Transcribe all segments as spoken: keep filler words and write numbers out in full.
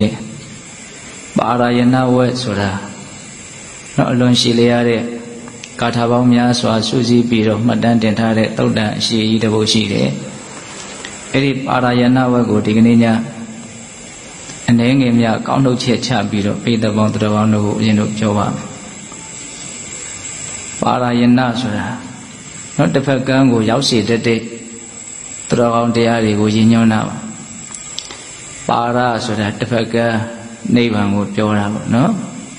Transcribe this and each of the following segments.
ပါရယနာဝက်ဆိုတာနော်အလွန်ရှိလျားတဲ့ကာထာပေါင်းများစွာစုစည်းပြီးတော့မှတ်တမ်းတင်ထားတဲ့သုတ်တန်အရှိကြီးတစ်ပုဒ်ရှိတယ်အဲ့ဒီပါရယနာဝက်ကိုဒီကနေ့ညအနေငယ်များကောင်းထုတ်ချက်ချပြီးတော့ပိဿပေါင်းတော်ပေါင်းတို့ကိုအရင်တို့ပြောပါမယ်ပါရယနာဆိုတာနော်တစ်ဖက်ကန်းကိုရောက်စေတတ်တဲ့တော်ကောင်းတရားတွေကိုရည်ညွှန်းတာပါပါရဆိုတာတစ်ဖက်ကန်းနိဗ္ဗာန်ကိုပြောတာပေါ့နော်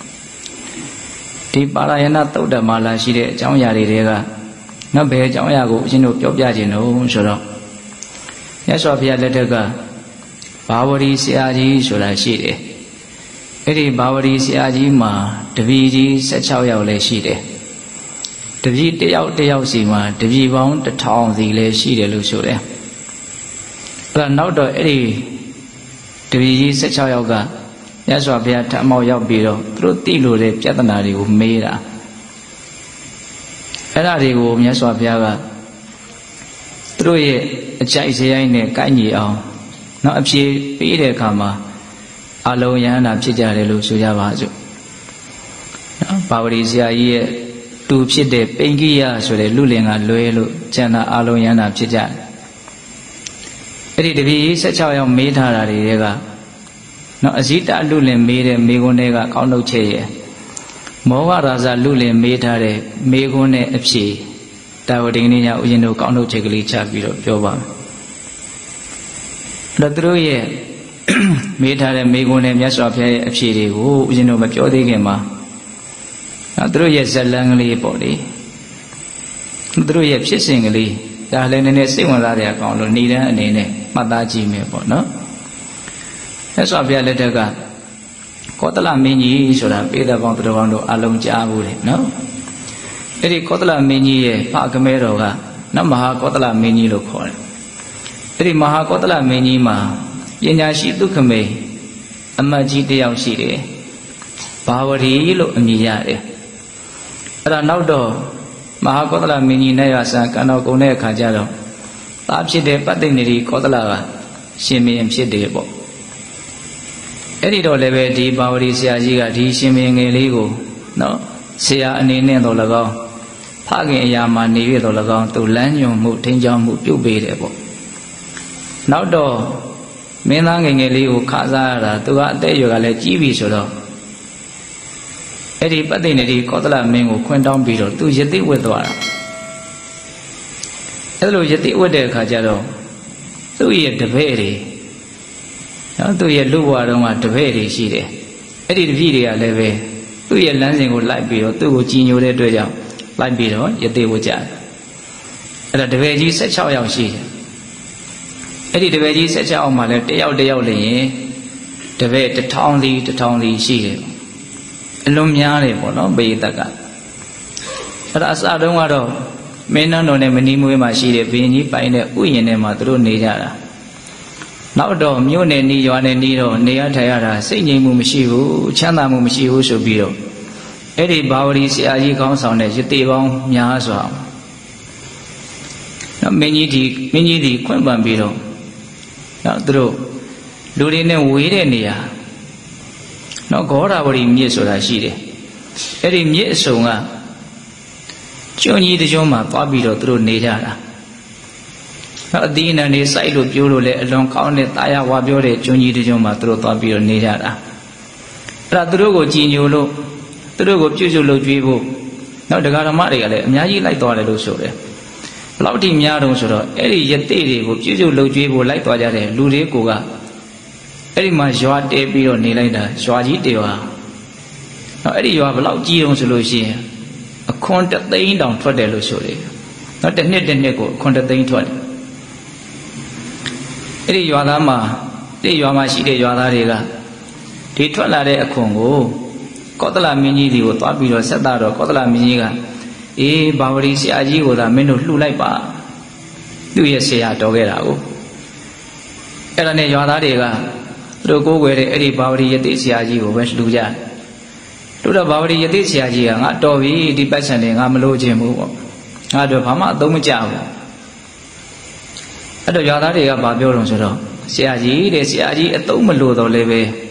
ဒီပါရယနာသုတ်တမှာလာရှိတဲ့အကြောင်းအရာတွေတွေကနော်ဘယ်အကြောင်းအရာကိုအရှင်တို့ပြောပြခြင်းလို့ဆိုတော့မြတ်စွာဘုရားလက်ထက်ကဘာဝရီဆရာကြီးဆိုတာရှိတယ်အဲ့ဒီဘာဝရီဆရာကြီးမှာတပည့်ကြီး၁၆ယောက်လည်းရှိတယ်တပည့်တယောက်တယောက်စီမှာတပည့်ပေါင်းတစ်ထောင်စီလည်းရှိတယ်လို့ဆိုတယ်အဲ့ဒါနောက်တော့အဲ့ဒီတပည့်ကြီး၁၆ယောက်ကမြတ်စွာဘုရားထအမောက်ရောက်ပြီးတော့သူတို့သိလို့တဲ့ပြဿနာတွေကိုမေးတာအဲ့ဒါတွေကိုမြတ်စွာဘုရားကသူတို့ရဲ့အကြိုက်စရိုက်နဲ့ကိုက်ညီအောင်နောက်အဖြေပေးတဲ့အခါမှာအလုံးယန္တာဖြစ်ကြတယ်လို့ဆိုကြပါစို့နော်ဘာဝရီဆရာကြီးရဲ့တူဖြစ်တဲ့ပိင်ကိယဆိုတဲ့လူလင်ကလွဲလို့ကျန်တာအလုံးယန္တာဖြစ်ကြတယ်အဲ့ဒီတပည့်၁၆ယောက်မေးထားတာတွေကနော်အဇိတလူလင်မေးတဲ့မေခွန်းတွေကကောင်းထုတ်ချက်ရဲ့မောဟရာဇလူလင်မေးထားတဲ့မေခွန်းနဲ့အဖြေတာဝတိန်ညဥယျာဉ်တို့ကောင်းထုတ်ချက်ကလေးချပြီးတော့ပြောပါမယ်အဲ့တော့သူတို့ရဲ့မေးထားတဲ့မေခွန်းနဲ့မြတ်စွာဘုရားရဲ့အဖြေတွေကိုဥယျာဉ်တို့မပြောသေးခင်မှာနော်သူတို့ရဲ့ဇလံကလေးပေါ့လေသူတို့ရဲ့ဖြစ်စဉ်ကလေးဒါလည်းနည်းနည်းစိတ်ဝင်စားတဲ့အကောင်လို့နေတန်းအနေနဲ့မှတ်သားကြည့်မယ်ပေါ့နော်မြတ်စွာဘုရားလက်ထက်ကကောသလမင်းကြီးဆိုတာပိဿပေါင်းတော်ပေါင်းတို့အလုံးကြားဘူးလေနော်အဲ့ဒီကောသလမင်းကြီးရဲ့ဖကမဲတော်ကနော်မဟာကောသလမင်းကြီးလို့ခေါ်တယ်အဲ့ဒီမဟာကောသလမင်းကြီးမှာပညာရှိဒုက္ခမေအမတ်ကြီးတယောက်ရှိတယ်ဘာဝရီလို့အမည်ရတယ်အဲ့ဒါနောက်တော့မဟာကောသလမင်းကြီးနဲ့ရဆံကံတော်ကုန်တဲ့အခါကျတော့သားဖြစ်တဲ့ပတ္တိနေရီကောသလကရှင်မင်းဖြစ်တယ်ပေါ့အဲ့ဒီတော့လည်းပဲဒီဘာဝရီဆရာကြီးကဒီရှင်မင်းငယ်လေးကိုနော်ဆရာအနေနဲ့တော့၎င်းဖခင်အရာမှာနေရတော့၎င်းသူလမ်းညွှန်မှုထိန်းချောင်းမှုပြုတ်ပေးတယ်ပေါ့နောက်တော့မင်းသားငယ်ငယ်လေးကိုခါစားရတာသူကအသက်အရွယ်ကလည်းကြီးပြီဆိုတော့အဲ့ဒီပတ္တိနေတိကောသလမင်းကိုခွင့်တောင်းပြီးတော့သူယတိဝတ်သွားတာအဲ့လိုယတိဝတ်တဲ့အခါကျတော့သူ့ရဲ့တပည့်တွေနော်သူ့ရဲ့လူဘဝတုန်းကတပည့်တွေရှိတယ်အဲ့ဒီတပည့်တွေကလည်းပဲသူ့ရဲ့လမ်းစဉ်ကိုလိုက်ပြီးတော့သူ့ကိုကြည်ညိုတဲ့အတွက်ကြောင့်လိုက်ပြီးတော့ယတိဝတ်ကြတယ်အဲ့ဒါတပည့်ကြီး၁၆ယောက်ရှိတယ်အဲ့ဒီတပည့်ကြီး၁၆ယောက်မှာလည်းတယောက်တယောက်လည်းရင်တပည့်တစ်ထောင်စီတစ်ထောင်စီရှိတယ်အလွန်များတယ်ပေါ့နော်ဘေးတက်ကအဲ့ဒါအစတုန်းကတော့မင်းနန်းတော်နဲ့မနီးမွေးမှာရှိတဲ့ဘုရင်ကြီးပိုင်တဲ့ဥယျာဉ်ထဲမှာသူတို့နေကြတာနောက်တော့မြို့နယ်နီးရွာနယ်နီးတော့နေရထိုင်ရတာစိတ်ငြိမ်မှုမရှိဘူးချမ်းသာမှုမရှိဘူးဆိုပြီးတော့အဲ့ဒီဘာဝရီဆရာကြီးခေါင်းဆောင်တဲ့ယတိပေါင်းများစွာနော်မင်းကြီးဒီမင်းကြီးဒီခွင့်ပန်ပြီးတော့နော်သူတို့လူတွေနဲ့ဝေးတဲ့နေရာနော်ဂေါရဝရီမြစ်ဆိုတာရှိတယ်အဲ့ဒီမြစ်အစုံကကျွန်းကြီးတစ်ကျွန်းမှာသွားပြီးတော့သူတို့နေကြတာနော်အသီးအနှံတွေစိုက်လို့ပြိုးလို့လည်းအလွန်ကောင်းတဲ့တာယာဝါပြောတဲ့ကျွန်းကြီးတစ်ကျွန်းမှာသူတို့သွားပြီးတော့နေကြတာအဲ့ဒါသူတို့ကိုကြည်ညိုလို့သူတို့ကိုပြုစုလုပ်ကြွေးဖို့နော်ဒကာဓမ္မတွေကလည်းအများကြီးလိုက်သွားတယ်လို့ဆိုတယ်ဘယ်လောက်ထိများတုံးဆိုတော့အဲ့ဒီယတိတွေကိုပြုစုလုပ်ကြွေးဖို့လိုက်သွားကြတဲ့လူတွေကိုကအဲ့ဒီမှာရွာတဲပြီးတော့နေလိုက်တာရွာကြီးတေပါနော်အဲ့ဒီရွာဘယ်လောက်ကြီးတုံးဆိုလို့ရှိရင်အခွန်တသိန်းတောင်ထွက်တယ်လို့ဆိုတယ်နော်တစ်နှစ်တစ်နှစ်ကိုအခွန်တသိန်းထွက်တယ်အဲ့ဒီရွာသားမှာဒီရွာမှာရှိတဲ့ရွာသားတွေကဒီထွက်လာတဲ့အခွန်ကိုကောသလမင်းကြီးဒီကိုသွားပြီးတော့ဆက်တာတော့ကောသလမင်းကြီးကအေးဘာဝရီဆရာကြီးကိုသာမင်းတို့လှူလိုက်ပါသူ့ရဲ့ဆရာတော်ခဲ့တာကိုအဲ့ဒါနဲ့ရွာသားတွေကသူတို့ကိုးကွယ်တဲ့အဲ့ဒီဘာဝရီယတိဆရာကြီးကိုပဲလှူကြတယ်တို့တော့ဘာဝရီယတိဆရာကြီးကငါတော်ပြီဒီပတ်စံတွေငါမလို့ခြင်းဘူးပေါ့ငါတို့ဘာမှအသုံးမကျဘူးအဲ့တော့ရွာသားတွေကဘာပြောတော့ဆိုတော့ဆရာကြီးတဲ့ဆရာကြီးအသုံးမလို့တော့လည်းပဲ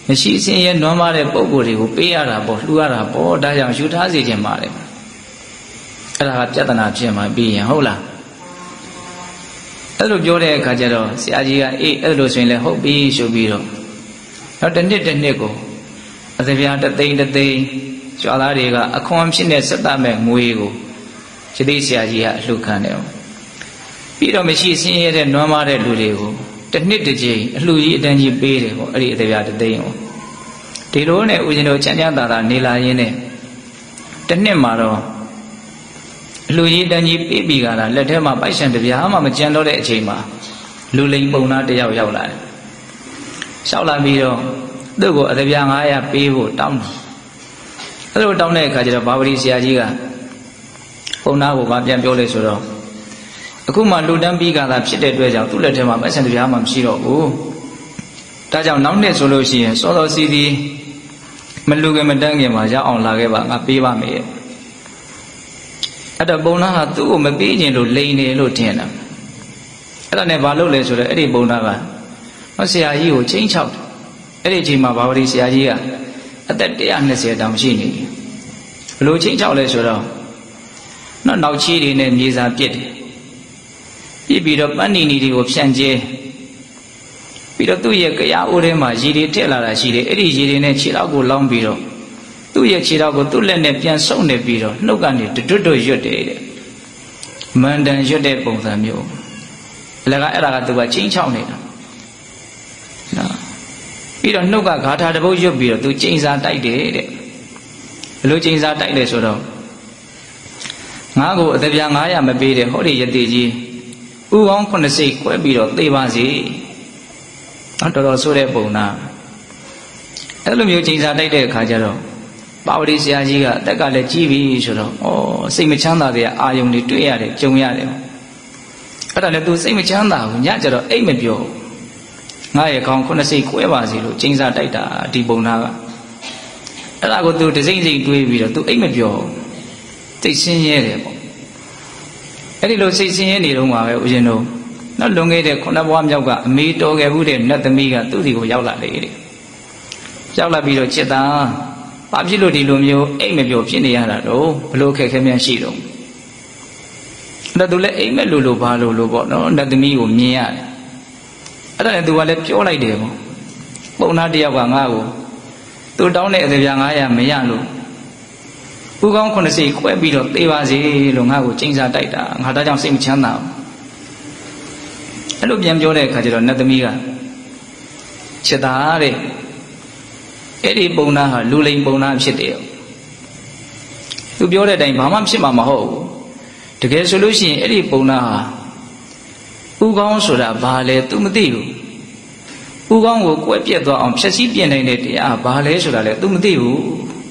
မရှိစင်းရဲနွမ်းပါတဲ့ပုံကိုယ်တွေကိုပေးရတာပေါ့လှူရတာပေါ့ဒါကြောင့်ယူထားစေခြင်းပါတယ်အဲ့ဒါကပြဿနာဖြစ်မှာပြီးရင်ဟုတ်လားအဲ့လိုပြောတဲ့အခါကျတော့ဆရာကြီးကအေးအဲ့လိုဆိုရင်လည်းဟုတ်ပြီဆိုပြီးတော့နောက်တစ်နှစ်တစ်နှစ်ကိုအသပြားတသိန်းတသိန်းကျွာသားတွေကအခွန်ဖြစ်နေဆက်တတ်မဲ့ငွေကိုယသိဆရာကြီးကအလှူခံတယ်ပြီးတော့မရှိစင်းရဲတဲ့နွမ်းပါတဲ့လူတွေကိုတစ်နှစ်တစ်ကြိမ်အလှူကြီးအတန်းကြီးပေးတယ်ပေါ့အဲ့ဒီအသပြားတသိန်းကိုဒီလိုနဲ့ဦးဇင်းတို့ချမ်းချမ်းသာသာနေလာရင်းနဲ့တစ်နှစ်မှာတော့အလှူကြီးအတန်းကြီးပေးပြီးကြတာလက်ထဲမှာပိုက်ဆံတစ်ပြားမှမကျန်တော့တဲ့အချိန်မှာလူလိမ်ပုံသားတစ်ယောက်ရောက်လာတယ်လျှောက်လာပြီးတော့သူ့ကိုအသပြားငါးရာပေးဖို့တောင်းတယ်အဲ့လိုတောင်းတဲ့အခါကျတော့ဘာဝတိဆရာကြီးကပုံသားကိုဗာပြန်ပြောလိုက်ဆိုတော့အခုမှလူတန်းပြီးကြတာဖြစ်တဲ့အတွက်ကြောင့်သူ့လက်ထဲမှာပိုက်ဆံတစ်ပြားမှမရှိတော့ဘူးဒါကြောင့်နောက်နှစ်ဆိုလို့ရှိရင်စောစောစီးစီးမလူခင်မတန်းခင်မှာရောက်အောင်လာခဲ့ပါငါပေးပါမယ်အဲ့တော့ပုံသားကသူ့ကိုမပေးခြင်းလို့လိန်နေလို့ထင်တာအဲ့ဒါနဲ့ဘာလုပ်လဲဆိုတော့အဲ့ဒီပုံသားကဟောဆရာကြီးကိုချင်းချောက်တယ်အဲ့ဒီအချိန်မှာဘာဝတိဆရာကြီးကအသက်one hundred twentyတောင်ရှိနေပြီဘလို့ချင်းချောက်လဲဆိုတော့နောက်နောက်ချီးတွေနဲ့မြေစာပြစ်တယ်ပြစ်ပြီးတော့ပန်းနီနီတွေကိုဖြန့်ကျဲပြီးတော့သူ့ရဲ့ကြရာအိုးထဲမှာရေတွေထည့်လာတာရှိတယ်အဲ့ဒီရေတွေနဲ့ခြေထောက်ကိုလောင်းပြီးတော့သူ့ရဲ့ခြေထောက်ကိုသူ့လက်နဲ့ပြန်ဆုပ်နေပြီးတော့နှုတ်ကနေတွတ်တွတ်ရွတ်တယ်တဲ့မန္တန်ရွတ်တဲ့ပုံစံမျိုးလည်းကအဲ့ဒါကသူကချင်းချောက်နေတာနော်ပြီးတော့နှုတ်ကဂါထာတစ်ပုဒ်ရွတ်ပြီးတော့သူကျိန်စာတိုက်တယ်တဲ့ဘယ်လိုကျိန်စာတိုက်လဲဆိုတော့ငါ့ကိုအသပြားငါးရာမပေးတဲ့ဟောဒီယတိကြီးဥကောင်းခုနှစ်စိတ်ခွဲပြီးတော့သေပါစေနော်တော်တော်ဆိုးတဲ့ပုံနာအဲ့လိုမျိုးကျိန်စာတိုက်တဲ့အခါကျတော့ပါဝတိဆရာကြီးကအသက်ကလည်းကြီးပြီဆိုတော့ဩစိတ်မချမ်းသာတဲ့အာယုန်တွေတွေ့ရတယ်ကြုံရတယ်အဲ့ဒါလည်းသူစိတ်မချမ်းသာဘူးညကျတော့အိတ်မပြောငါရဲ့ခေါင်းခုနှစ်စိတ်ခွဲပါစေလို့ကျိန်စာတိုက်တာဒီပုံနာကအဲ့ဒါကိုသူတစိမ့်စိမ့်တွေးပြီးတော့သူအိတ်မပြောစိတ်ဆင်းရဲတယ်ပေါ့အဲ့ဒီလိုစိတ်ဆင်းရဲနေတော့မှာပဲဦးဇင်းတို့နောက်လွန်ခဲ့တဲ့ခုနှစ်ဘဝမြောက်ကအမေတော်ခဲ့ဘူးတဲ့နတ်သမီးကသူ့စီကိုရောက်လာလေတဲ့ရောက်လာပြီးတော့จิตတာဘာဖြစ်လို့ဒီလိုမျိုးအိတ်မပြောဖြစ်နေရတာတော့ဘလို့ခက်ခဲများရှိတော့အဲ့ဒါသူလည်းအိတ်မဲ့လို့လို့ဘာလို့လို့ပေါ့နော်နတ်သမီးကိုမြင်ရတယ်အဲ့ဒါနဲ့သူကလည်းပြောလိုက်တယ်ပေါ့ပုံနာတယောက်ကငါ့ကိုသူတောင်းတဲ့အသပြားငါးရာမရလို့ဥကောင်းခုနှစ်စိတ်ခွဲပြီးတော့သေပါစေလို့ငါ့ကိုကျိန်စာတိုက်တာငါဒါကြောင့်စိတ်မချမ်းသာဘူးအဲ့လိုပြန်ပြောတဲ့အခါကျတော့နတ်သမီးကချစ်တာတဲ့အဲ့ဒီပုံနာဟာလူလိမ်ပုံနာဖြစ်တယ်သူပြောတဲ့အတိုင်းဘာမှဖြစ်မှာမဟုတ်ဘူးတကယ်ဆိုလို့ရှိရင်အဲ့ဒီပုံနာဟာဥကောင်းဆိုတာဘာလဲ तू မသိဘူးဥကောင်းကိုကွဲပြက်သွားအောင်ဖြည့်ဆည်းပြင်နိုင်တဲ့တရားဘာလဲဆိုတာလဲ तू မသိဘူး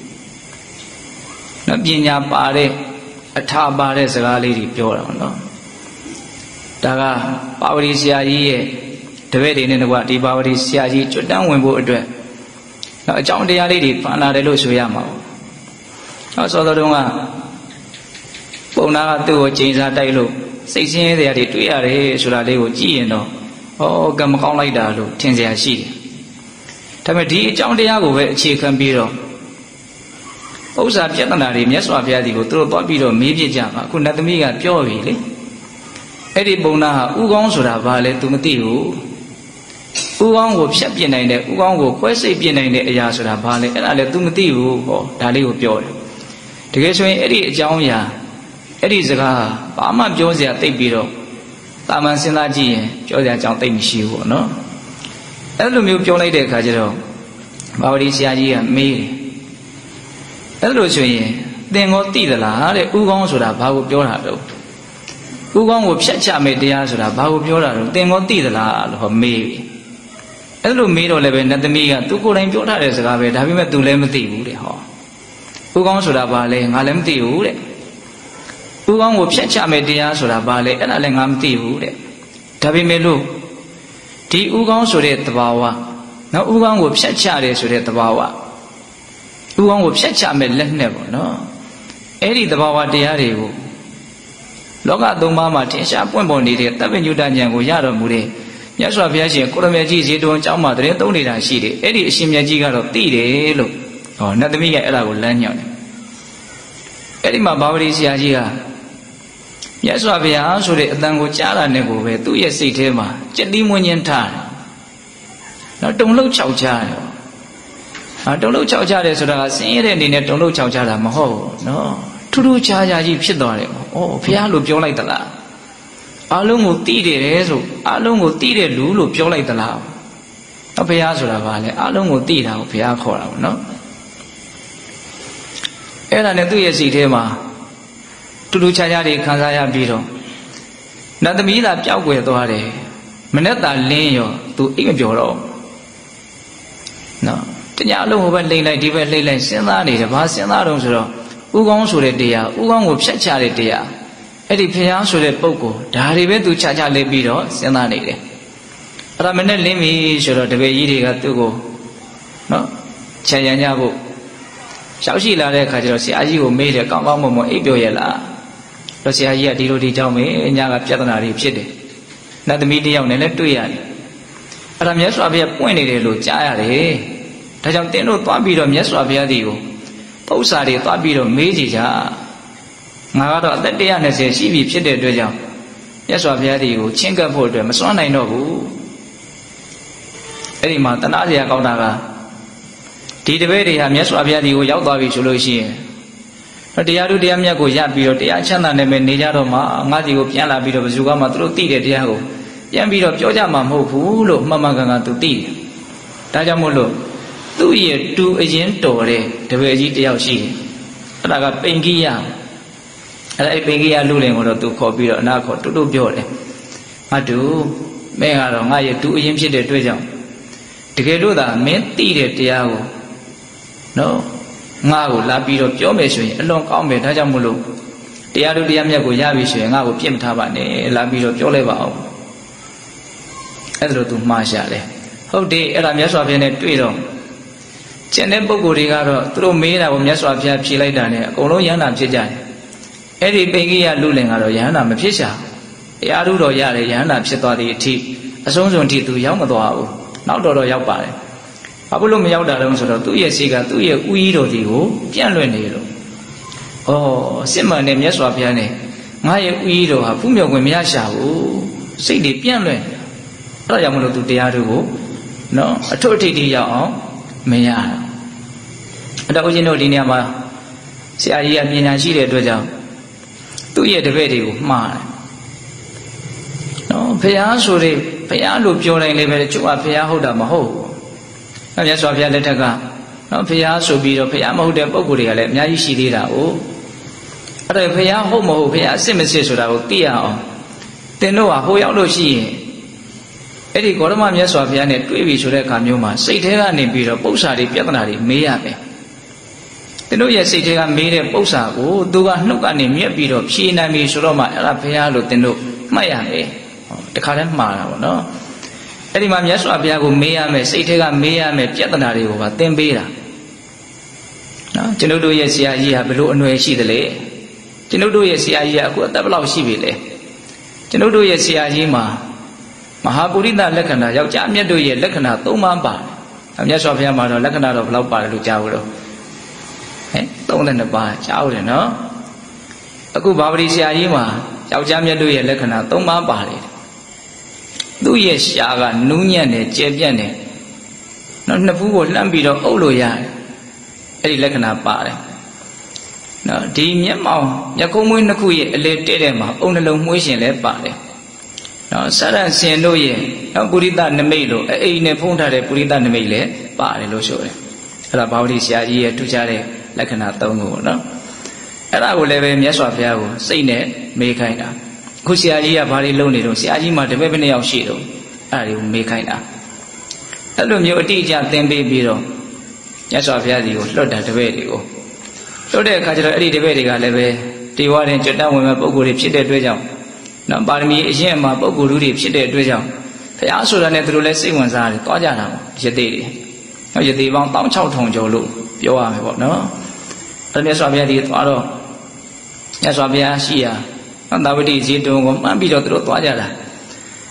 နော်ပညာပါတဲ့အထာပါတဲ့စကားလေးတွေပြောတာနော်ဒါကပါဝတိဆရာကြီးရဲ့တပည့်တွေနဲ့တကွဒီပါဝတိဆရာကြီးကျွတ်တန်းဝင်ဖို့အတွက်နော်အကြောင်းတရားလေးတွေဖန်လာတယ်လို့ဆိုရမှာပေါ့ဟောစောစောတုန်းကပုံနာကသူ့ကိုကျိန်စာတိုက်လို့စိတ်ဆင်းရဲတွေတွေ့ရတယ်ဆိုတာလေးကိုကြည့်ရင်တော့ဟောကံမကောင်းလိုက်တာလို့ထင်စရာရှိတယ်ဒါပေမဲ့ဒီအကြောင်းတရားကိုပဲအခြေခံပြီးတော့ဥစ္စာပြဿနာတွေမြတ်စွာဘုရားဒီကိုသူတို့သွားပြီးတော့မေးပြကြပါအခုနတ်သမီးကပြောပြီလေအဲ့ဒီပုံနာဟာဥကောင်းဆိုတာဘာလဲ तू မသိဘူးဥကောင်းကိုဖြတ်ပြစ်နိုင်တဲ့ဥကောင်းကိုခွဲစိတ်ပြစ်နိုင်တဲ့အရာဆိုတာဘာလဲအဲ့ဒါလည်း तू မသိဘူးဟောဒါလေးကိုပြောတယ်တကယ်ဆိုရင်အဲ့ဒီအကြောင်းအရာအဲ့ဒီစကားဘာမှပြောစရာသိပ်ပြီးတော့တာမန်စဉ်းစားကြည့်ရင်ပြောစရာအကြောင်းသိပ်မရှိဘူးပေါ့နော်အဲ့လိုမျိုးပြောလိုက်တဲ့အခါကျတော့ဘာဝတိဆရာကြီးကမေးတယ်အဲ့လိုဆိုရင်သင်ကိုသိသလားတဲ့ဥကောင်းဆိုတာဘာကိုပြောတာတော့ဥကောင်းကိုဖြတ်ချမယ်တရားဆိုတာဘာကိုပြောတာတော့သင်ကိုသိသလားလို့ဟောမေးပြီအဲ့လိုမေးတော့လည်းပဲနတ်သမီးကသူကိုယ်တိုင်ပြောထားတဲ့စကားပဲဒါပေမဲ့ तू လည်းမသိဘူးတဲ့ဟောဥကောင်းဆိုတာဘာလဲငါလည်းမသိဘူးတဲ့ဥကောင်းကိုဖြတ်ချမယ်တရားဆိုတာဘာလဲအဲ့ဒါလည်းငါမသိဘူးတဲ့ဒါပေမဲ့လို့ဒီဥကောင်းဆိုတဲ့သဘာဝနော်ဥကောင်းကိုဖြတ်ချတယ်ဆိုတဲ့သဘာဝဥကောင်းကိုဖြတ်ချမယ်လက်နဲ့ပေါ့နော်အဲ့ဒီသဘာဝတရားတွေကိုလောကသုံးပါးမှာထင်ရှားပွင့်ပေါ်နေတဲ့တပ်ပညုတဉာဏ်ကိုရတော်မူတဲ့မြတ်စွာဘုရားရှင်ကိုရမေကြီးဇေတဝန်ကျောင်းမှာတရင်သုံးနေတာရှိတယ်အဲ့ဒီအရှင်မြတ်ကြီးကတော့သိတယ်လို့ဟောနတ်သမီးကအဲ့ဒါကိုလမ်းညွှန်တယ်အဲ့ဒီမှာဘာဝတိဆရာကြီးကမြတ်စွာဘုရားဆိုတဲ့အတန်ကိုကြားလာတဲ့ကိုပဲသူ့ရဲ့စိတ်ထဲမှာကြက်သီးမွင်းချင်းထားတယ်နောက်တုံလှုပ်ချောက်ချတယ်ဟာတုံလှုပ်ချောက်ချတယ်ဆိုတာကဆင်းရဲတဲ့အနေနဲ့တုံလှုပ်ချောက်ချတာမဟုတ်ဘူးနော်ထူးထူးခြားခြားကြီးဖြစ်သွားတယ်ဩဘုရားလို့ပြောလိုက်သလားအလုံးကိုတီးတယ်ဆိုအလုံးကိုတီးတဲ့လူလို့ပြောလိုက်သလားအဘုရားဆိုတာဘာလဲအလုံးကိုတီးတာကိုဘုရားခေါ်တာပေါ့နော်အဲ့ဒါနဲ့သူ့ရဲ့စိတ်ထဲမှာတူတူခြားခြားတွေခံစားရပြီးတော့နတ်သမီးသာပျောက်ကွယ်သွားတယ်မနဲ့သာလင်းရောသူအိမ်မပြောတော့နော်တညာလုံးဟိုဘက်လိမ့်လိုက်ဒီဘက်လိမ့်လိုက်စဉ်းစားနေတယ်ဘာစဉ်းစားတော့ဆိုတော့ဥကောင်းဆိုတဲ့တရားဥကောင်းကိုဖြတ်ချတဲ့တရားအဲ့ဒီဖျားဆိုတဲ့ပုဂ္ဂိုလ်ဒါတွေပဲသူခြားခြားလေးပြီးတော့စဉ်းစားနေတယ်အဲ့ဒါမနဲ့လင်းပြီဆိုတော့တပည့်ကြီးတွေကသူ့ကိုနော်ခြံရံကြဖို့ရှောက်ရှိလာတဲ့အခါကျတော့ဆရာကြီးကိုမေးတယ်ကောင်းကောင်းမွန်မွန်အိပ်ပျော်ရဲ့လားတော့ဆရာကြီးကဒီလိုဒီကြောင်းမေးအညာကပြဿနာတွေဖြစ်တယ်နတ်သမီးတယောက်နဲ့လည်းတွေ့ရတယ်အဲ့ဒါမြတ်စွာဘုရားပွင့်နေတယ်လို့ကြားရတယ်ဒါကြောင့်တင်းတို့သွားပြီးတော့မြတ်စွာဘုရားဒီကိုပု္ပ္ပစာတွေသွားပြီးတော့မေးကြည့်ကြငါကတော့အသက်one hundred twentyရှိပြီဖြစ်တဲ့အတွက်ကြောင့်မြတ်စွာဘုရားဒီကိုချင်းကပ်ဖို့အတွက်မစွမ်းနိုင်တော့ဘူးအဲ့ဒီမှာတနာစရာကောင်းတာကဒီတပည့်တွေဟာမြတ်စွာဘုရားဒီကိုရောက်သွားပြီဆိုလို့ရှိရင်တရားတို့တရားမြတ်ကိုရပြီးတော့တရားချမ်းသာနေမယ်နေကြတော့မှငါဒီကိုပြန်လာပြီးတော့ဘယ်သူကမှသူတို့သိတဲ့တရားကိုပြန်ပြီးတော့ပြောကြမှာမဟုတ်ဘူးလို့မှန်မှန်ကန်ကန်သူသိတယ်ဒါကြောင့်မို့လို့သူ့ရဲ့တူအရင်တော်တဲ့တပည့်ကြီးတယောက်ရှိတယ်အဲ့ဒါကပိန်ကိယအဲ့ဒါအဲ့ပိန်ကိယလူလင်ကိုတော့သူခေါ်ပြီးတော့အနာခေါ်တူတူပြောတယ်ငါတူမင်းကတော့ငါရဲ့တူအရင်ဖြစ်တဲ့အတွက်ကြောင့်တကယ်လို့သာမင်းသိတဲ့တရားကိုနော်ငါ့ကိုလာပြီးတော့ပြောမယ်ဆိုရင်အလွန်ကောင်းမယ်ဒါကြောင့်မို့လို့တရားတို့တရားမြတ်ကိုရပြီဆိုရင်ငါ့ကိုပြစ်မထားပါနဲ့လာပြီးတော့ပြောလိုက်ပါအောင်အဲ့ဒါလို့သူမှားရှာတယ်ဟုတ်တယ်အဲ့ဒါမြတ်စွာဘုရားနဲ့တွေ့တော့ကျန်တဲ့ပုဂ္ဂိုလ်တွေကတော့သူတို့မေးတာကိုမြတ်စွာဘုရားဖြေလိုက်တာနဲ့အကုန်လုံးယန္တာဖြစ်ကြတယ်အဲ့ဒီပိန်ကိယလူလင်ကတော့ယန္တာမဖြစ်ရှာတရားတို့တော့ရတယ်ယန္တာဖြစ်သွားတဲ့အထိအဆုံးစွန်ထိသူရောက်မသွားဘူးနောက်တော့တော့ရောက်ပါတယ်ဘာလို့မရောက်တာလဲဆိုတော့သူ့ရဲ့စိတ်ကသူ့ရဲ့ဥကြီးတော်ဒီကိုပြန့်လွင့်နေလို့ဩစစ်မှန်တဲ့မြတ်စွာဘုရားနဲ့ငါရဲ့ဥကြီးတော်ဟာဖူးမြော်ခွင့်မရရှာဘူးစိတ်တွေပြန့်လွင့်အဲ့ဒါကြောင့်မလို့သူတရားတို့ကိုနော်အထွတ်အထိပ်ထိရောက်အောင်မရအဲ့တော့ဦးဇင်းတို့ဒီနေရာမှာဆရာကြီးကပညာရှိတဲ့အတွက်ကြောင့်သူ့ရဲ့တပည့်တွေကိုမှားတယ်နော်ဘုရားဆိုတဲ့ဘုရားလို့ပြောတိုင်းလည်းပဲကျုပ်ကဘုရားဟုတ်တာမဟုတ်ဘူးမြတ်စွာဘုရားလက်ထက်ကနော်ဘုရားဆိုပြီးတော့ဘုရားမဟုတ်တဲ့ပုဂ္ဂိုလ်တွေကလည်းအများကြီးရှိသေးတာ哦အဲ့ဒါဘုရားဟုတ်မဟုတ်ဘုရားအစစ်မစစ်ဆိုတာကိုသိရအောင်သင်တို့ဟာဟိုရောက်လို့ရှိရင်အဲ့ဒီဂေါတမမြတ်စွာဘုရားနဲ့တွေ့ပြီဆိုတဲ့အခါမျိုးမှာစိတ်ထဲကနေပြီးတော့ပု္ပ္ပစာတွေပြဿနာတွေမေးရမယ်သင်တို့ရဲ့စိတ်ထဲကမေးတဲ့ပု္ပ္ပစာကိုသူကနှုတ်ကနေမြက်ပြီးတော့ဖြေနိုင်ပြီဆိုတော့မှအဲ့ဒါဘုရားလို့သင်တို့မှတ်ရမယ်တခါတည်းမှားတာပေါ့နော်အဲ့ဒီမှာမြတ်စွာဘုရားကိုမေးရမယ်စိတ်ထဲကမေးရမယ်ပြဿနာတွေကိုပါသင်ပေးတာနော်ကျွန်ုပ်တို့ရဲ့ဆရာကြီးဟာဘယ်လိုအနွယ်ရှိသလဲကျွန်ုပ်တို့ရဲ့ဆရာကြီးကအခုအသက်ဘယ်လောက်ရှိပြီလဲကျွန်ုပ်တို့ရဲ့ဆရာကြီးမှာမဟာပုရိသလက္ခဏာယောက်ျားမြတ်တို့ရဲ့လက္ခဏာသုံးပါးပါတယ်မြတ်စွာဘုရားမှာတော့လက္ခဏာတော့ဘယ်လောက်ပါတယ်လို့ကြားဘူးတော့ဟဲ့thirty-twoပါးကြားဦးတယ်နော်အခုဘာဝတိဆရာကြီးမှာယောက်ျားမြတ်တို့ရဲ့လက္ခဏာသုံးပါးပါတယ်သူ့ရဲ့ရှားကနူးညံ့တယ်ကျယ်ပြန့်တယ်နော်နှစ်ဖူးကိုလှမ်းပြီးတော့အုပ်လို့ရတယ်အဲ့ဒီလက္ခဏာပါတယ်နော်ဒီမျက်မှောင်မျက်ခုံးမွေးနှစ်ခုရဲ့အလေတဲ့တဲ့မှာအုံနှလုံးမွှေးရှင်လည်းပါတယ်နော်စရံစင်တို့ရဲ့နော်ပုရိသနမိတ်လို့အိမ်နဲ့ဖုံးထားတဲ့ပုရိသနမိတ်လည်းပါတယ်လို့ဆိုတယ်အဲ့ဒါဘာဝတိဆရာကြီးရဲ့ထူးခြားတဲ့လက္ခဏာသုံးခုပေါ့နော်အဲ့ဒါကိုလည်းပဲမြတ်စွာဘုရားကိုစိတ်နဲ့မေးခိုင်းတာခုဆရာကြီးကဘာတွေလုပ်နေတော့ဆရာကြီးမှတပည့်ဘယ်နှစ်ယောက်ရှိတော့အဲ့ဒါကိုမေးခိုင်းတာအဲ့လိုမျိုးအတိအကျသင်ပေးပြီးတော့မြတ်စွာဘုရားကြီးကိုလွတ်တာတပည့်တွေကိုလွတ်တဲ့အခါကျတော့အဲ့ဒီတပည့်တွေကလည်းပဲတေဝရင်ကြွတတ်ဝင်မဲ့ပုဂ္ဂိုလ်တွေဖြစ်တဲ့အတွက်ကြောင့်နော်ပါရမီအရင်မှာပုဂ္ဂိုလ်လူတွေဖြစ်တဲ့အတွက်ကြောင့်ဘုရားဆိုတာနဲ့သူတို့လည်းစိတ်ဝင်စားတယ်တွားကြတာပေါ့ယသိတွေနော်ယသိပေါင်းsix thousandကျော်လို့ပြောရမယ်ပေါ့နော်အဲ့မြတ်စွာဘုရားကြီးတွားတော့မြတ်စွာဘုရားရှိရာသာဝတိဇေတုံကိုမှန်းပြီးတော့သူတို့သွားကြတာ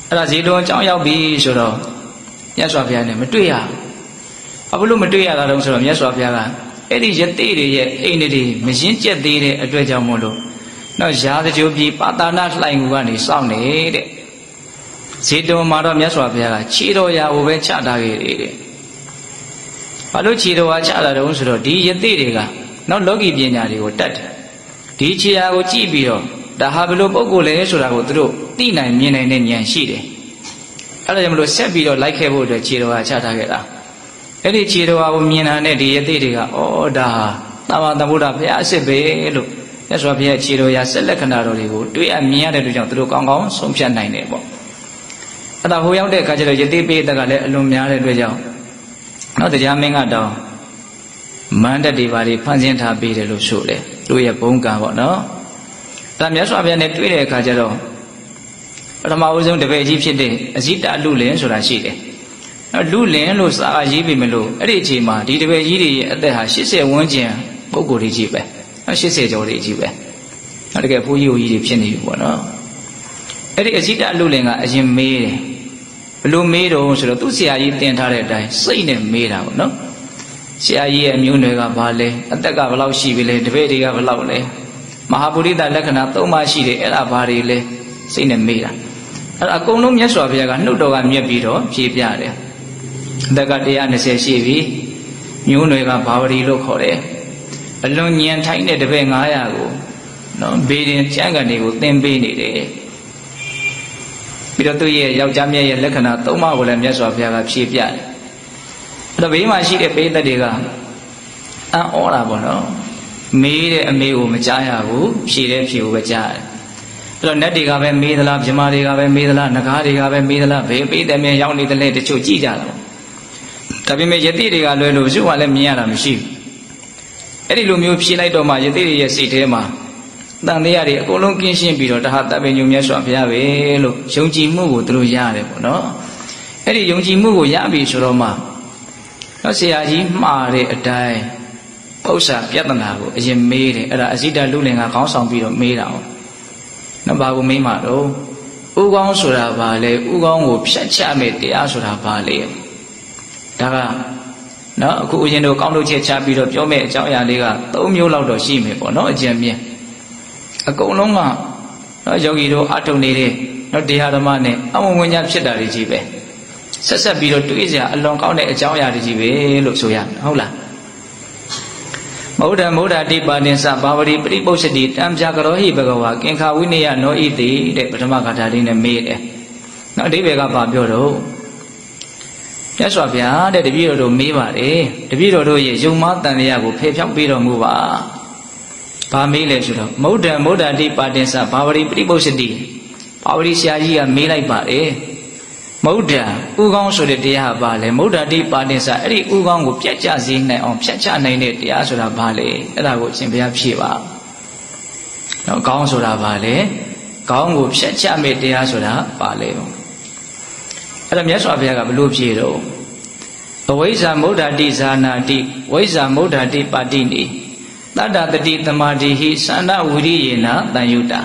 အဲ့ဒါဇေတုံအကြောင်းရောက်ပြီဆိုတော့မြတ်စွာဘုရားနဲ့မတွေ့ရဘာလို့မတွေ့ရတာတုံးဆိုတော့မြတ်စွာဘုရားကအဲ့ဒီယတိတွေရဲ့အိမ်တွေမရင်းကျက်သေးတဲ့အတွက်ကြောင့်မို့လို့နောက်ရာဇကြိုပြည်ပါတာနာလှိုင်ကူကနေစောင့်နေတဲ့ဇေတုံမှာတော့မြတ်စွာဘုရားကခြေတော်ရာကိုပဲချထားခဲ့တယ်တဲ့ဘာလို့ခြေတော်ဟာချတာတုံးဆိုတော့ဒီယတိတွေကနောက်လောကီပညာတွေကိုတတ်တယ်ဒီခြေရာကိုကြည့်ပြီးတော့ဒါဟာဘယ်လိုပုံကိုလဲဆိုတာကိုသူတို့သိနိုင်မြင်နိုင်တဲ့ဉာဏ်ရှိတယ်အဲ့ဒါကြောင့်မလို့ဆက်ပြီးတော့လိုက်ခဲ့ဖို့အတွက်ခြေတော်ဟာချထားခဲ့တာအဲ့ဒီခြေတော်ဟာကိုမြင်တာနဲ့ဒီယတိတွေကဩဒါဟာသမ္မာသမ္ဗုဒ္ဓဘုရားအစ်စ်ပဲလို့မြတ်စွာဘုရားခြေတော်ရာဆက်လက္ခဏာတော်တွေကိုတွေ့အမြင်ရတဲ့အတွက်ကြောင့်သူတို့ကောင်းကောင်းဆုံးဖြတ်နိုင်တယ်ပေါ့အဲ့ဒါဟိုရောက်တဲ့အခါကျတော့ယတိပိဋကကလည်းအလွန်များတဲ့အတွက်ကြောင့်နောက်တရားမင်းကတော့မန္တတွေပါတွေဖန်ဆင်းထားပေးတယ်လို့ဆိုတယ်သူရဲ့ဘုံကံပေါ့နော်ဒါမြတ်စွာဘုရားနဲ့တွေ့တဲ့အခါကျတော့ပထမဦးဆုံးတပည့်ကြီးဖြစ်တဲ့အဇိတလူလင်ဆိုတာရှိတယ်။လူလင်လို့စာကရေးပြီးမလို့အဲ့ဒီအချိန်မှာဒီတပည့်ကြီးတွေရဲ့အသက်ဟာ၈၀ဝန်းကျင်ပုဂ္ဂိုလ်တွေကြီးပဲ။၈၀ကျော်တွေကြီးပဲ။နောက်တကယ်ဘိုးကြီးဦးကြီးတွေဖြစ်နေပြီပေါ့နော်။အဲ့ဒီအဇိတလူလင်ကအရင်မေးတယ်။ဘလို့မေးတော့ဆိုတော့သူ့ဆရာကြီးတင်ထားတဲ့အတိုင်းစိတ်နဲ့မေးတာပေါ့နော်။ဆရာကြီးရဲ့အမျိုးနွယ်ကဘာလဲ။အသက်ကဘယ်လောက်ရှိပြီလဲ။တပည့်တွေကဘယ်လောက်လဲ။မဟာပုရိသလက္ခဏာသုံးပါးရှိတယ်အဲ့ဒါဘာတွေလဲစိတ်နဲ့မေးတာအဲ့ဒါအကုန်လုံးမြတ်စွာဘုရားကနှုတ်တော်ကမြက်ပြီးတော့ဖြေပြတယ်အသက်က၁၂၀ရှိပြီမျိုးနွယ်ကဘာဝရီလို့ခေါ်တယ်အလွန်ညံထိုင်းတဲ့တပည့်၅၀၀ကိုနော်ဘေးရင်ကျမ်းဂန်တွေကိုသင်ပေးနေတယ်ပြီးတော့သူ့ရဲ့ယောက်ျားမြတ်ရဲ့လက္ခဏာသုံးပါးကိုလည်းမြတ်စွာဘုရားကဖြေပြတယ်အဲ့တော့ဘေးမှာရှိတဲ့ပိဋကတွေကအံ့ဩတာပေါ့နော်မေးတဲ့အမေကိုမကြားရဘူးဖြေတဲ့ဖြေကိုပဲကြားရတယ်အဲ့တော့နတ်တွေကပဲမေးသလားမြမတွေကပဲမေးသလားနဂါးတွေကပဲမေးသလားဘယ်ပေးတယ်မြင်ရောက်နေတယ်လဲတချို့ကြည့်ကြတာဒါပေမဲ့ယတိတွေကလွယ်လို့စုကလည်းမြင်ရတာမရှိဘူးအဲ့ဒီလိုမျိုးဖြေလိုက်တော့မှယတိတွေရဲ့စိတ်ထဲမှာတန်တရားတွေအကုန်လုံးကင်းရှင်းပြီးတော့တဟာတပင်ညုံမြတ်စွာဘုရားပဲလို့ယုံကြည်မှုကိုသူတို့ရတယ်ပေါ့နော်အဲ့ဒီယုံကြည်မှုကိုရပြီဆိုတော့မှတော့ဆရာကြီးမှားတဲ့အတိုင်းဥစ္စာပြဿနာကိုအရင်မေးတယ်အဲ့ဒါအဇိတလူလင်ကခေါင်းဆောင်ပြီးတော့မေးတာ哦နော်ဘာကိုမေးမှာတော့ဥကောင်းဆိုတာဘာလဲဥကောင်းကိုဖြတ်ချမဲ့တရားဆိုတာဘာလဲဒါကနော်အခုဦးဇင်းတို့ကောင်းလို့ချက်ချပြီးတော့ပြောမဲ့အကြောင်းအရာလေးက၃မျိုးလောက်တော့ရှိမယ်ပေါ့နော်အကျဉ်းမြင်အကုန်လုံးကနော်ယောဂီတို့အထုံနေတဲ့နော်တရားဓမ္မနဲ့အဝဝဉ္ဇဖြစ်တာတွေကြီးပဲဆက်ဆက်ပြီးတော့တွေးစရာအလွန်ကောင်းတဲ့အကြောင်းအရာတွေကြီးပဲလို့ဆိုရမယ်ဟုတ်လားမௌဒမௌဒတိပါဏိသဘာဝတိပရိပု္ပ္ပတိတံပြကရောဟိဘဂဝါကင်္ခဝိနယနောဣတိတဲ့ပထမဂါထာလေးနဲ့မေးတယ်။နောက်အဓိပ္ပာယ်ကဘာပြောတော့မြတ်စွာဘုရားတဲ့တပည့်တော်တို့မေးပါတယ်တပည့်တော်တို့ရဲ့ယုံမတန်တရားကိုဖယ်ဖြောင်းပေးတော်မူပါ။ဘာမေးလဲဆိုတော့မௌဒမௌဒတိပါဏိသဘာဝတိပရိပု္ပ္ပတိဘာဝတိဆရာကြီးကမေးလိုက်ပါတယ်မௌဒဥကောင်းဆိုတဲ့တရားဘာလဲမௌဒတိပါဏိသအဲ့ဒီဥကောင်းကိုပြတ်ကျစေနိုင်အောင်ဖြတ်ချနိုင်တဲ့တရားဆိုတာဘာလဲအဲ့ဒါကိုအရှင်ဘုရားဖြေပါနော်ကောင်းဆိုတာဘာလဲကောင်းကိုဖြတ်ချမဲ့တရားဆိုတာဘာလဲအဲ့ဒါမြတ်စွာဘုရားကဘလို့ဖြေတော့အဝိဇ္ဇာမௌဒတိဇာနာတိဝိဇ္ဇာမௌဒတိပါတိနိတတ္တတတိသမာဓိဟိသန္နဝိရိယေနတန်ယုတာ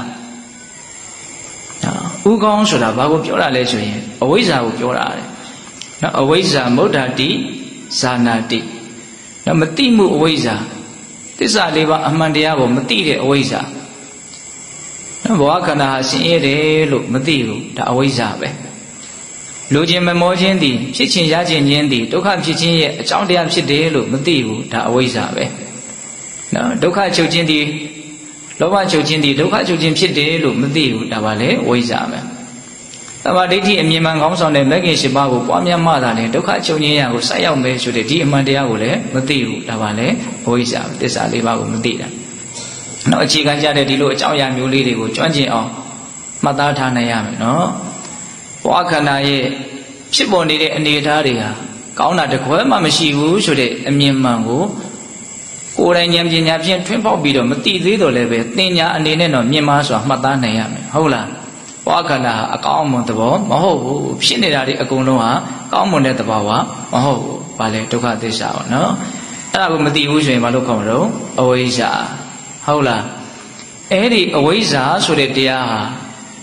ဥကောင်းဆိုတာဘာကိုပြောတာလဲဆိုရင်အဝိဇ္ဇာကိုပြောတာလေနော်အဝိဇ္ဇာမௌဒတိဇာနာတိနော်မတိမှုအဝိဇ္ဇာသစ္စာလေးပါးအမှန်တရားကိုမတိတဲ့အဝိဇ္ဇာနော်ဘဝခန္ဓာဟာဆင်းရဲတယ်လို့မသိဘူးဒါအဝိဇ္ဇာပဲလူချင်းမမောခြင်းသည်ဖြစ်ခြင်းရခြင်းခြင်းသည်ဒုက္ခဖြစ်ခြင်းရဲ့အကြောင်းတရားဖြစ်တယ်လို့မသိဘူးဒါအဝိဇ္ဇာပဲနော်ဒုက္ခချုပ်ခြင်းသည်လောဘချုပ်ခြင်းသည်ဒုက္ခချုပ်ခြင်းဖြစ်တယ်လို့မသိဘူးဒါပါလေဝိဇ္ဇာပဲသမာဓိဋ္ဌိအမြင်မှန်ကောင်းဆောင်တဲ့မဂ္ဂင်၈ပါးကိုပွားများမှသာလေဒုက္ခချုပ်ခြင်းရာကိုဆက်ရောက်မယ်ဆိုတဲ့ဒီအမှန်တရားကိုလည်းမသိဘူးဒါပါလေဝိဇ္ဇာသစ္စာလေးပါးကိုမသိတာနော်အခြေခံကြတဲ့ဒီလိုအကြောင်းအရာမျိုးလေးတွေကိုကျွမ်းကျင်အောင်မှတ်သားထားနိုင်ရမယ်နော်ဘဝခန္ဓာရဲ့ဖြစ်ပေါ်နေတဲ့အနေအထားတွေဟာကောင်းတာတကွဲမှမရှိဘူးဆိုတဲ့အမြင်မှန်ကိုကိုယ်တိုင်ဉာဏ်ပညာဖြင့်ထွန်းပေါက်ပြီးတော့မသိသေးတော့လည်းပဲသင်ညာအနေနဲ့တော့မြင်မှားစွာမှတ်သားနိုင်ရမယ်ဟုတ်လားဘဝခန္ဓာဟာအကောင်းမွန်သဘောမဟုတ်ဘူးဖြစ်နေတာတွေအကုန်လုံးဟာကောင်းမွန်တဲ့သဘောကမဟုတ်ဘူးဘာလဲဒုက္ခသစ္စာပေါ့နော်အဲ့ဒါကိုမသိဘူးဆိုရင်ဘာလို့ခေါ်မလို့အဝိဇ္ဇာဟုတ်လားအဲ့ဒီအဝိဇ္ဇာဆိုတဲ့တရားဟာ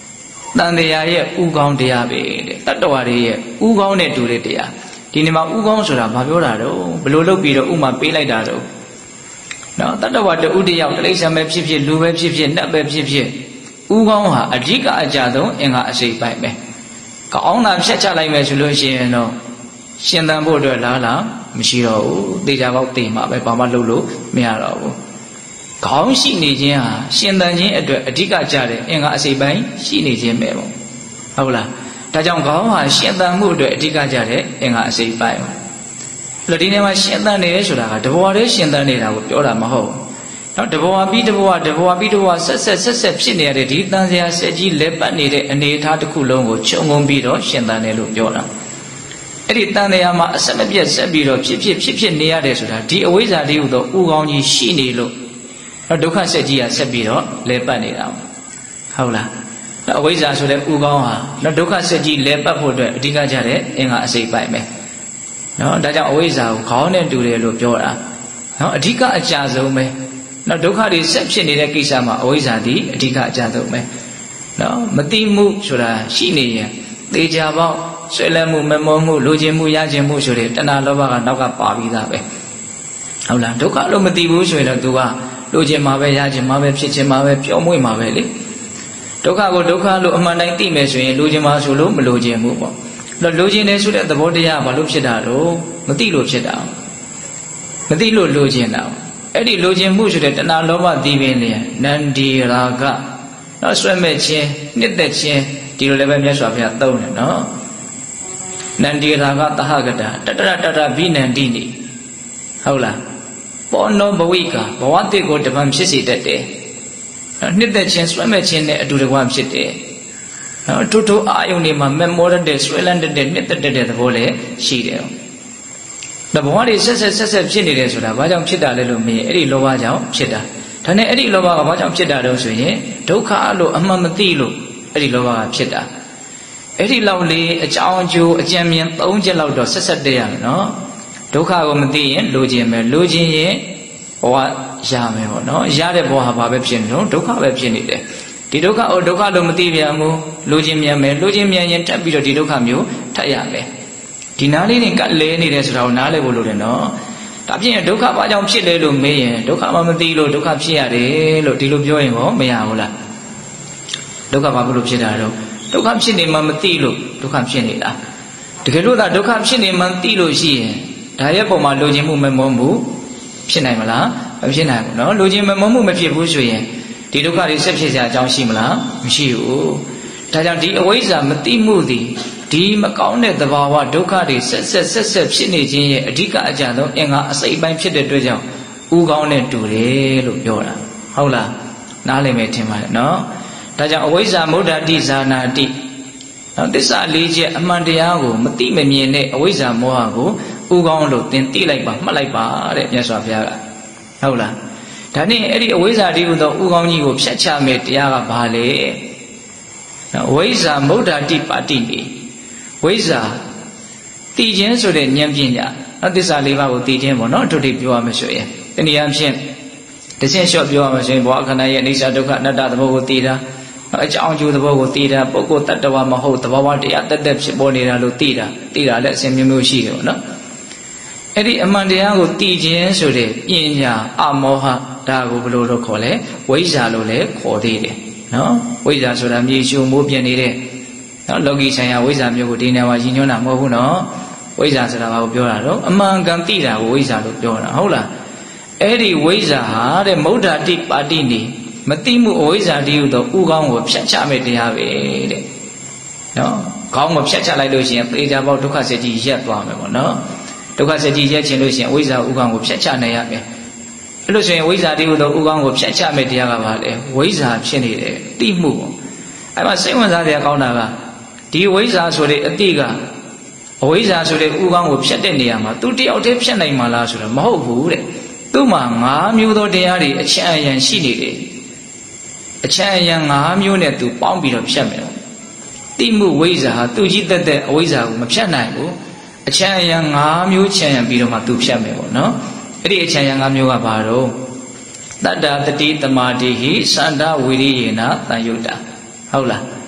တန်တရားရဲ့ဥကောင်းတရားပဲတဲ့တတ္တဝါတွေရဲ့ဥကောင်းနဲ့တူတဲ့တရားဒီနေ့မှာဥကောင်းဆိုတာဘာပြောတာတော့ဘယ်လိုလုပ်ပြီးတော့ဥမာပေးလိုက်တာတော့နော်တတ္တဝါတဥတယောက်တိရစ္ဆာန်ပဲဖြစ်ဖြစ်လူပဲဖြစ်ဖြစ်နတ်ပဲဖြစ်ဖြစ်ဥကောင်းဟာအဓိကအကြဆုံးအင်္ဂါအစိပ်ပိုင်းပဲကောင်းတာဖြတ်ချလိုက်မယ်ဆိုလို့ရှိရင်တော့ရှင်သန်ဖို့အတွက်လားလားမရှိတော့ဘူးတေချာပေါက်တေမှာပဲဘာမှလုပ်လို့မရတော့ဘူးခေါင်းရှိနေခြင်းဟာရှင်သန်ခြင်းအတွက်အဓိကကြတဲ့အင်္ဂါအစိပ်ပိုင်းရှိနေခြင်းပဲပေါ့ဟုတ်လားဒါကြောင့်ခေါင်းဟာရှင်သန်မှုအတွက်အဓိကကြတဲ့အင်္ဂါအစိပ်ပိုင်းပါလို့ဒီနေ့မှာရှင်သန်နေတယ်ဆိုတာကတဘဝတည်းရှင်သန်နေတာကိုပြောတာမဟုတ်နော်တဘဝပြီးတဘဝတဘဝပြီးတဘဝဆက်ဆက်ဆက်ဆက်ဖြစ်နေရတဲ့ဒီတန်စရာဆက်ကြီးလက်ပတ်နေတဲ့အနေအထားတစ်ခုလုံးကိုခြုံငုံပြီးတော့ရှင်သန်တယ်လို့ပြောတာအဲ့ဒီတန်တရားမှာအဆက်မပြတ်ဆက်ပြီးတော့ဖြစ်ဖြစ်ဖြစ်ဖြစ်နေရတယ်ဆိုတာဒီအဝိဇ္ဇာတည်းဟူသောဥကောင်းကြီးရှိနေလို့ဒုက္ခဆက်ကြီးကဆက်ပြီးတော့လဲပတ်နေတာဟုတ်လားအဝိဇ္ဇာဆိုတဲ့ဥကောင်းဟာဒုက္ခဆက်ကြီးလဲပတ်ဖို့အတွက်အဓိကကြတဲ့အင်္ဂါအစိပ်ပိုင်းပဲနော်ဒါကြောင့်အဝိဇ္ဇာကိုခေါင်းနဲ့တူတယ်လို့ပြောတာနော်အဓိကအကြဆုံးပဲနော်ဒုက္ခတွေဆက်ဖြစ်နေတဲ့ကိစ္စမှာအဝိဇ္ဇာဒီအဓိကအကြဆုံးပဲနော်မတိမှုဆိုတာရှိနေရင်သေချာပေါက်ဆွဲလန်းမှုမမောမှုလိုချင်မှုရချင်မှုဆိုတဲ့တဏှာလောဘကနောက်ကပါပြီးသားပဲဟုတ်လားဒုက္ခလို့မသိဘူးဆိုရင်တော့ तू ကလိုချင်မှာပဲရချင်မှာပဲဖြစ်ချင်မှာပဲပျော်မွေ့မှာပဲလေဒုက္ခကိုဒုက္ခလို့အမှန်တိုင်းသိမယ်ဆိုရင်လိုချင်မှာဆိုလို့မလိုချင်ဘူးပေါ့လို့လိုချင်တယ်ဆိုတဲ့သဘောတရားဘာလို့ဖြစ်တာတော့မသိလို့ဖြစ်တာမသိလို့လိုချင်တာအဲ့ဒီလိုချင်မှုဆိုတဲ့တဏှာလောဘသိပင်လေနန္ဒီရာဂနော်ဆွဲမဲ့ခြင်းနှစ်သက်ခြင်းဒီလိုလည်းပဲမြတ်စွာဘုရားသုံးတယ်နော်နန္ဒီရာဂတဟဂတတတရတတဘိနန္တိနိဟုတ်လားပေါ်နောဘဝိကဘဝတိကိုတပံဖြစ်စေတတ်တယ်နှစ်သက်ခြင်းဆွဲမဲ့ခြင်းနဲ့အတူတကွဖြစ်တယ်နော်ထို့ထို့အာယုန်တွေမှာမမောရတဲ့ဆွဲလန်းတဲ့နှစ်သက်တဲ့သဘောလည်းရှိတယ်။ဒါဘဝတွေဆက်ဆက်ဆက်ဆက်ဖြစ်နေတယ်ဆိုတာဘာကြောင့်ဖြစ်တာလဲလို့မေးရင်အဲ့ဒီလောဘကြောင့်ဖြစ်တာ။ဒါနဲ့အဲ့ဒီလောဘကဘာကြောင့်ဖြစ်တာတော့ဆိုရင်ဒုက္ခလို့အမှန်မသိလို့အဲ့ဒီလောဘကဖြစ်တာ။အဲ့ဒီလောက်လေးအကြောင်းအကျိုးအကြံဉာဏ်သုံးချက်လောက်တော့ဆက်ဆက်တည်းရမယ်နော်။ဒုက္ခကိုမသိရင်လိုချင်မယ်လိုချင်ရင်ဘဝရမယ်ပေါ့နော်။ရတဲ့ဘဝဟာဘာပဲဖြစ်နေတော့ဒုက္ခပဲဖြစ်နေတယ်။ဒီဒုက္ခကိုဒုက္ခလို့မသိပြန်ဘူးလိုချင်မြန်မယ်လိုချင်မြန်ရင်တက်ပြီးတော့ဒီဒုက္ခမျိုးထပ်ရမယ်ဒီနားလေးတွေကလဲနေတယ်ဆိုတာကိုနားလဲဖို့လိုတယ်နော်ဒါဖြစ်ရင်ဒုက္ခဘာကြောင့်ဖြစ်လဲလို့မေးရင်ဒုက္ခမှမသိလို့ဒုက္ခဖြစ်ရတယ်လို့ဒီလိုပြောရင်ဟောမရဘူးလားဒုက္ခဘာလို့ဖြစ်တာတော့ဒုက္ခဖြစ်နေမှမသိလို့ဒုက္ခဖြစ်နေတာတကယ်လို့သာဒုက္ခဖြစ်နေမှသိလို့ရှိရင်ဒါရဲ့ပုံမှာလိုချင်မှုမမောမှုဖြစ်နိုင်မလားမဖြစ်နိုင်ဘူးနော်လိုချင်မမောမှုမဖြစ်ဘူးဆိုရင်ဒီဒုက္ခတွေဆက်ဖြစ်စရာအကြောင်းရှိမလားမရှိဘူးဒါကြောင့်ဒီအဝိဇ္ဇာမသိမှုသည်ဒီမကောင်းတဲ့သဘာဝဒုက္ခတွေဆက်ဆက်ဆက်ဆက်ဖြစ်နေခြင်းရဲ့အဓိကအကြဆုံးအင်္ဂါအစိပ်ပိုင်းဖြစ်တဲ့အတွက်ကြောင့်ဥကောင်းနဲ့တူတယ်လို့ပြောတာဟုတ်လားနားလည်မယ်ထင်ပါတယ်နော်ဒါကြောင့်အဝိဇ္ဇာမုဒ္ဒတိဇာနာတိနော်သစ္စာလေးချက်အမှန်တရားကိုမသိမမြင်တဲ့အဝိဇ္ဇာမောဟကိုဥကောင်းလို့သင်သိလိုက်ပါမှတ်လိုက်ပါတဲ့မြတ်စွာဘုရားကဟုတ်လားဒါနဲ့အဲ့ဒီအဝိဇ္ဇာတည်းဟူသောဥကောင်းကြီးကိုဖြတ်ချမယ်တရားကဘာလဲနော်အဝိဇ္ဇာမုဒ္ဒတိပါတိနိဝိဇ္ဇာတည်ခြင်းဆိုတဲ့ဉာဏ်ပညာနော်သစ္စာလေးပါးကိုတည်ခြင်းပေါ့နော်အထုတိပြောရမယ်ဆိုရင်တနည်းအားဖြင့်တခြင်းလျှော့ပြောရမယ်ဆိုရင်ဘောအခဏရဲ့အိဋ္ဌဒုက္ခအနတ္တသဘောကိုတည်တာအကြောင်းအကျိုးသဘောကိုတည်တာပုဂ္ဂိုလ်တ attva မဟုတ်သဘာဝတရားတက်တက်ဖြစ်ပေါ်နေတာလို့တည်တာတည်တာလည်းအစဉ်မျိုးမျိုးရှိတယ်ပေါ့နော်အဲ့ဒီအမှန်တရားကိုတည်ခြင်းဆိုတဲ့ပညာအမောဟဒါကိုဘယ်လိုလို့ခေါ်လဲဝိဇ္ဇာလို့လည်းခေါ်သေးတယ်နော်ဝိဇ္ဇာဆိုတာမြေရှုံမိုးပြနေတဲ့နော်လောကီဆိုင်ရာဝိဇ္ဇာမျိုးကိုဒီနေရာမှာရည်ညွှန်းတာမဟုတ်ဘူးနော်ဝိဇ္ဇာဆိုတာဘာကိုပြောတာတော့အမှန်ကန်သိတာကိုဝိဇ္ဇာလို့ပြောတာဟုတ်လားအဲ့ဒီဝိဇ္ဇာဟာတဲ့မုဒ္ဒတိပါတိနိမသိမှုအဝိဇ္ဇာတည်းဟူသောဥကောင်းကိုဖြတ်ချမဲ့တရားပဲတဲ့နော်ခေါင်းကိုဖြတ်ချလိုက်လို့ရှိရင်သေချာပေါက်ဒုက္ခစက်ကြီးရက်သွားမယ်ပေါ့နော်ဒုက္ခစက်ကြီးရက်ချင်လို့ရှိရင်ဝိဇ္ဇာဥကောင်းကိုဖြတ်ချနိုင်ရမယ်အဲ့လို့ဆိုရင်ဝိဇ္ဇာတည်းဟူသောဥကောင်းကိုဖြတ်ချမဲ့တရားကဘာလဲဝိဇ္ဇာဖြစ်နေတယ်သိမှုပေါ့အဲ့မှာစိတ်ဝင်စားတဲ့အကောင်းတာကဒီဝိဇ္ဇာဆိုတဲ့အတိကအဝိဇ္ဇာဆိုတဲ့ဥကောင်းကိုဖြတ်တဲ့နေရာမှာသူတယောက်တည်းဖြတ်နိုင်မှာလားဆိုတော့မဟုတ်ဘူးတဲ့သူ့မှာ၅မျိုးသောတရားတွေအချမ်းအယံရှိနေတယ်အချမ်းအယံ၅မျိုးနဲ့သူပေါင်းပြီးတော့ဖြတ်မယ်တိမှုဝိဇ္ဇာဟာသူကြီးတက်တဲ့အဝိဇ္ဇာကိုမဖြတ်နိုင်ဘူးအချမ်းအယံ၅မျိုးချမ်းရံပြီးတော့မှသူဖြတ်မယ်ပေါ့နော်အဲ့ဒီအချမ်းအယံ၅မျိုးကဘာတော့တတ္တတတိတမာတိဟိသန္တာဝိရိယေနတန်ယုတ်တာဟုတ်လားတ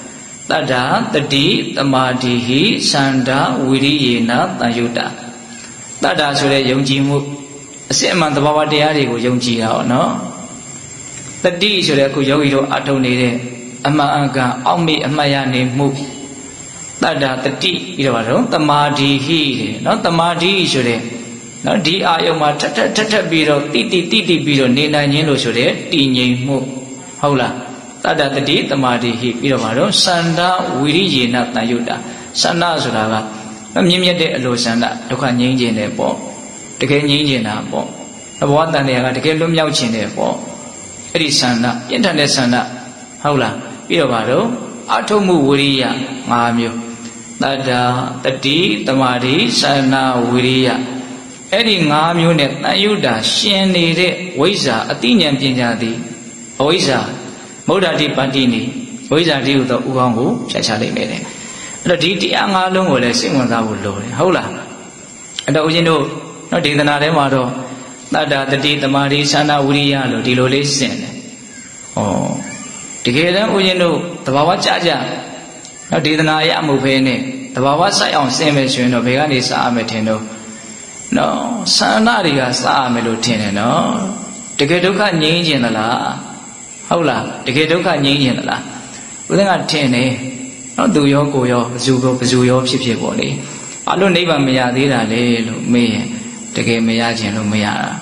Tada tadi tamadihi sanda wiriyena tayuda. Tada sure yongjimu aseman tabawa deari ko yongji yao no. Tadi sure ku yogi do atau nire ama aga aumi amaya ne mu. Tada tadi iro baro tamadihi no tamadi sure no di ayo ma tat tat tat biro titi titi biro nena nyin lo sure ti nyai mu. Haula. Tada tadi tamadihi iro baro sanda wiriyena tayuda. Sanda suraga. Namanya de alo sanda. Doka nying jen de po. Deke nying jen na po. Abawa tanda yaga deke lum yau jen de po. Eri sanda. Yentan de sanda. Haula. Iro baro atomu wiriya ngamyo. Tada tadi tamadi sanda wiriya. Eri ngamyo ne tayuda shen ne de waisa atinyan pinya di. Waisa. Maudadi pandi ni, waisadi udah uangku, saya cari mere. Ada di tiang ngalung oleh sing mentahu loh, haulah. Ada ujian tu, nanti tanah remado, ada tadi temari sana uriya lo di lolesen. Oh, dikira ujian tu, terbawa caja. Nanti tanah ayam mupene, terbawa saya orang semai suino, began di saame teno. No, sana dia saame lo teno, no. Dikira tu kan nyincin lah. Haulah, dikira duka nyinyin lah. Udah nggak tene, no duyo koyo, zugo zuyo sip-sip boleh. Alu ni bang meja tidak le, lu meja, dikira meja jen lu meja.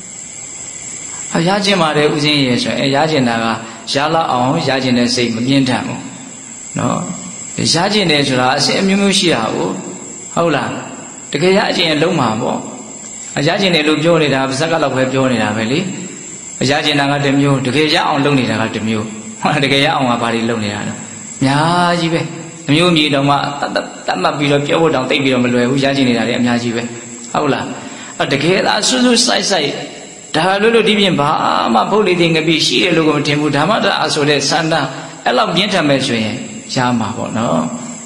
Meja jen mare ujian yeso, eh meja jen naga, jala awam, meja jen nasi menyendamu. No, meja jen nasi lah, saya mengusir aku. Haulah, dikira jen lu mabo. Meja jen lu jauh ni dah, besar kalau jauh ni dah beli. Aja jenaka demyo, dekaya orang long ni dah demyo, dekaya orang apa di long ni dah. Ya jibe, demyo ni dah mak tak tak mak bilo piawu dah tak bilo melue, aja jeni dah dia ya jibe. Aulah, dekaya dah susu sai sai, dah lalu di biar bah mak boleh tinggal bisi dia lalu kemudian dah mak dah asal dia sana, elam biar tambah cuy, sama pun no.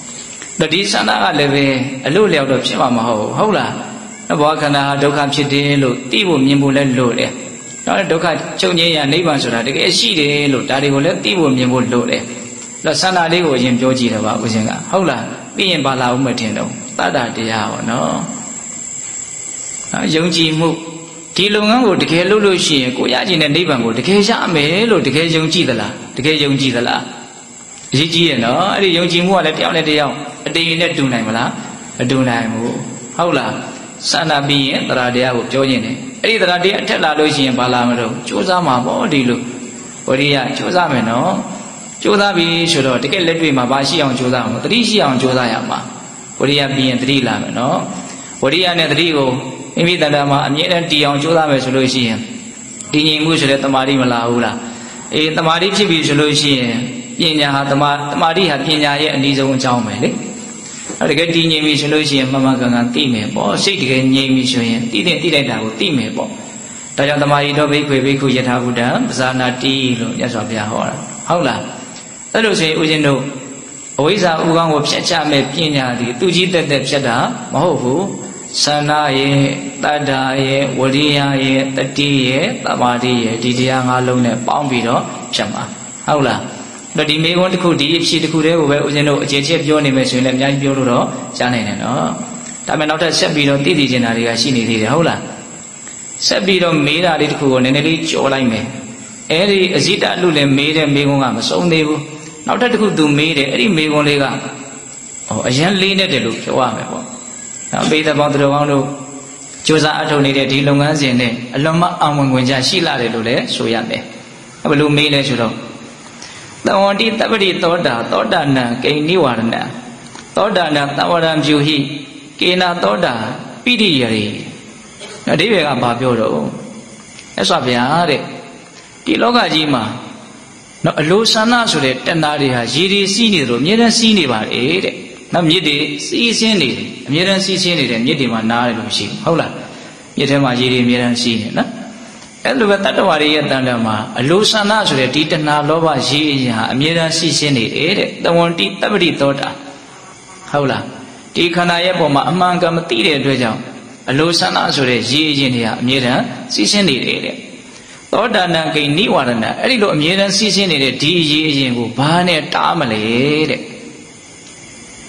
Dari sana kan lebih, lalu lihat dah siapa mahu, aulah, bawa kena dokam cedek lu, tibu menyembulan lu dia. Đó doka chung nhẹ ya nibbanaဆိုတာတကယ်ရှိတယ်လို့ဒါတွေကိုလည်းသိဖို့မြင်ဖို့လိုတယ်။ဒါဆန္ဒလေးကိုအရင်ပြောကြည့်တော့ပါဦးဇင်းကဟုတ်လားသိရင်ပါလာဦးမထင်တော့တတ္တတရားပေါ့နော်။အဲယုံကြည်မှုဒီလုပ်ငန်းကိုတကယ်လုပ်လို့ရှိရင်ကိုရခြင်းတဲ့နိဗ္ဗာန်ကိုတကယ်ရမယ်လို့တကယ်ယုံကြည်သလားတကယ်ယုံကြည်သလားအရေးကြီးရဲ့နော်အဲ့ဒီယုံကြည်မှုကလည်းတယောက်နဲ့တယောက်အတိအနဲ့တူနိုင်မလားမတူနိုင်ဘူးဟုတ်လားဆန္ဒပြီးရင်တရားတရားကိုပြောခြင်းတယ်အဲ့ဒီတရားတရားအထက်လာလို့ရှိရင်ဘာလာမလို့ကြိုးစားမှာပေါ့ဒီလိုဝရိယကြိုးစားမယ်နော်ကြိုးစားပြီဆိုတော့တကယ်လက်တွေ့မှာဘာရှိအောင်ကြိုးစားအောင်တတိရှိအောင်ကြိုးစားရမှာဝရိယပြီးရင်တတိလာမယ်နော်ဝရိယနဲ့တတိကိုမိမိတဏ္ဍာမှာအမြဲတမ်းတည်အောင်ကြိုးစားမယ်ဆိုလို့ရှိရင်တည်ငြိမ်မှုဆိုတဲ့တမာတိမလာဘူးလားအေးတမာတိဖြစ်ပြီဆိုလို့ရှိရင်ပညာဟာတမာတမာတိဟာပညာရဲ့အနည်းဆုံးအကြောင်းပဲလေအဲ့တကယ်တည်ငြိမ်ပြီဆိုလို့ရှိရင်မမကန်ကန်သိမယ်ပေါ့စိတ်တကယ်ငြိမ်ပြီဆိုရင်သိတဲ့သိလိုက်တာကိုသိမယ်ပေါ့ဒါကြောင့်တမာတိတော့ဘိက္ခွေဘိက္ခုယထာဘုဒ္ဓံပဇာနာတိလို့မြတ်စွာဘုရားဟောတာဟုတ်လားအဲ့လိုဆိုရင်ဦးဇင်းတို့အဝိဇ္ဇာဥကောင်းကိုဖြတ်ချမဲ့ပညာသည်သူကြီးတက်တက်ဖြတ်တာမဟုတ်ဘူးသန္နာရဲ့တတ္တာရဲ့ဝရိယရဲ့တတိရဲ့သမာဓိရဲ့ဒီတရား၅လုံးနဲ့ပေါင်းပြီးတော့ဖြတ်မှာဟုတ်လားတော့ဒီမေခွန်းတစ်ခုဒီအဖြစ်တစ်ခုတည်းကိုပဲဦးဇင်းတို့အခြေချက်ပြောနေမယ်ဆိုရင်လည်းအများကြီးပြောလို့တော့ကြားနိုင်တယ်နော်ဒါပေမဲ့နောက်ထပ်ဆက်ပြီးတော့သိသိချင်တာတွေကရှိနေသေးတယ်ဟုတ်လားဆက်ပြီးတော့မေးတာလေးတစ်ခုကိုနည်းနည်းလေးကြော်လိုက်မယ်အဲ့ဒီအဇိတလူလည်းမေးတဲ့မေခွန်းကမဆုံးသေးဘူးနောက်ထပ်တစ်ခုသူမေးတယ်အဲ့ဒီမေခွန်းလေးကဟောအရင်လေးနဲ့တယ်လို့ပြောရမယ်ပေါ့နော်ပေတဲ့ပေါင်းသူတော်ကောင်းတို့ကြိုးစားအထောက်နေတဲ့ဒီလုပ်ငန်းစဉ်နဲ့အလွန်မှအောင်ဝင်ဝင်ကြရှိလာတယ်လို့လည်းဆိုရမယ်ဘယ်လိုမေးလဲဆိုတော့သဝတိတပ္ပတိသောတာသောတာနံကိဏိဝရဏံသောတာနံသဝရံဖြူဟိကေနာသောတာပိရိယရေအဓိပ္ပာယ်ကဘာပြောတော့အဲ့ဆိုဗျာတဲ့ဒီလောကကြီးမှာနော်အလိုဆန္ဒဆိုတဲ့တဏှာတွေဟာရည်ရည်စီးနေတယ်လို့အမြဲတမ်းစီးနေပါလေတဲ့နော်မြစ်တွေစီးဆင်းနေတယ်အမြဲတမ်းစီးဆင်းနေတယ်မြစ်တွေမှာနားတယ်လို့ရှိဘူးဟုတ်လားမြစ်ထဲမှာရည်ရည်အမြဲတမ်းစီးနေနော်အဲ့လိုပဲတတ္တဝါတွေရဲ့တန်တမှာအလိုဆန္ဒဆိုတဲ့ဒီတဏှာလောဘရည်ရည်ဟာအမြဲတမ်းစီးဆင်းနေတယ်တဲ့တဝန္တိတပ္ပတိသောတာဟုတ်လားဒီခန္ဓာရဲ့ပုံမှာအမှန်ကန်မသိတဲ့အတွက်ကြောင့်အလိုဆန္ဒဆိုတဲ့ရည်ရည်တွေဟာအမြဲတမ်းစီးဆင်းနေတယ်တဲ့သောတာနံကိဏိဝရဏအဲ့ဒီလိုအမြဲတမ်းစီးဆင်းနေတဲ့ဒီရည်ရည်ကိုဘာနဲ့တားမလဲတဲ့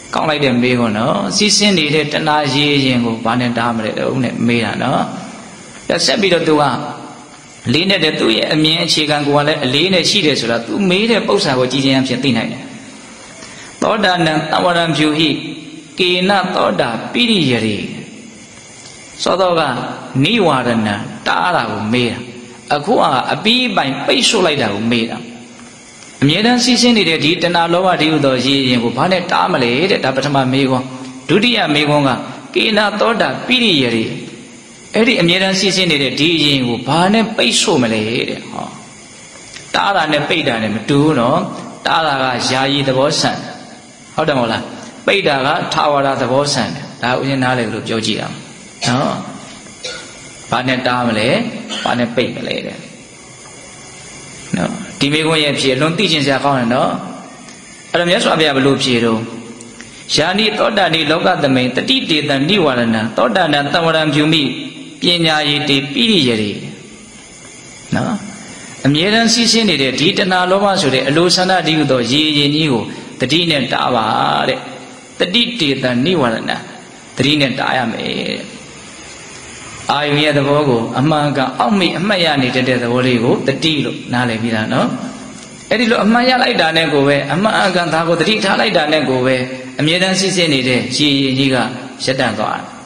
ကောင်းလိုက်တဲ့မေးခွန်းနော်စီးစင်းနေတဲ့တဏှာရေးရင်ကိုဘာနဲ့တားမလဲတော့နဲ့မေးတာနော်ဆက်ပြီးတော့သူကလေးနဲ့တဲ့သူ့ရဲ့အမြင်အခြေခံကိုကလည်းအလေးနဲ့ရှိတယ်ဆိုတာ तू မေးတဲ့ပု္ပ္ပာကိုကြည်ချင်းအဖြစ်သိနိုင်တယ်သောတာနံသဝရံဖြူဟိကေနသောတာပိရိယရေသောတော့ကနိဝရဏံတားတာကိုမေးတာအခုကအပီးပိုင်ပိတ်ဆို့လိုက်တာကိုမေးတာအမြဲတမ်းစီးဆင်းနေတဲ့ဒီတဏှာလောဘဒီဥသောရည်ရင်ကိုဘာနဲ့တားမလဲတဲ့ဒါပထမမေးခွန်းဒုတိယမေးခွန်းကကေနသောတာပိရိယရေအဲ့ဒီအမြဲတမ်းစီးဆင်းနေတဲ့ဒီရင်ကိုဘာနဲ့ပိတ်ဆို့မလဲတဲ့ဟောတားတာနဲ့ပိတ်တာနဲ့မတူဘူးနော်တားတာကယာယီသဘောဆန်ဟုတ်တယ်မဟုတ်လားပိတ်တာကထာဝရသဘောဆန်တယ်ဒါဥစဉ်နားလေလို့ပြောကြည့်အောင်နော်ဘာနဲ့တားမလဲဘာနဲ့ပိတ်မလဲတဲ့နော်ဒီမေခွန်းရဲ့ဖြေအလွန်သိကျင်စရာကောင်းတယ်နော်အဲ့တော့မြတ်စွာဘုရားဘယ်လိုဖြေတော့ယာနိသောတာနိလောကသမိန်တတိတေတံနိဝရဏံသောတာနံသဝရံဖြူမိပညာယေတိပိရိယရေနော်အမြဲတမ်းစီးဆင်းနေတဲ့ဒီတဏှာလောဘဆိုတဲ့အလိုဆန္ဒတည်းဟူသောရေရင်ကြီးကိုတတိနဲ့တားပါတဲ့တတိတေတံနိဝရဏံတတိနဲ့တားရမယ်တဲ့အာယုရဲ့သဘောကိုအမှန်ကန်အောက်မေ့အမှတ်ရနေတဲ့သဘောလေးကိုတတိလို့နားလည်ပြီးသားနော်အဲ့ဒီလိုအမှန်ရလိုက်တာနဲ့ကိုပဲအမှန်အကန်သားကိုတတိထားလိုက်တာနဲ့ကိုပဲအမြဲတမ်းစီးဆင်းနေတဲ့ရေရင်ကြီးကရပ်တန့်သွားတယ်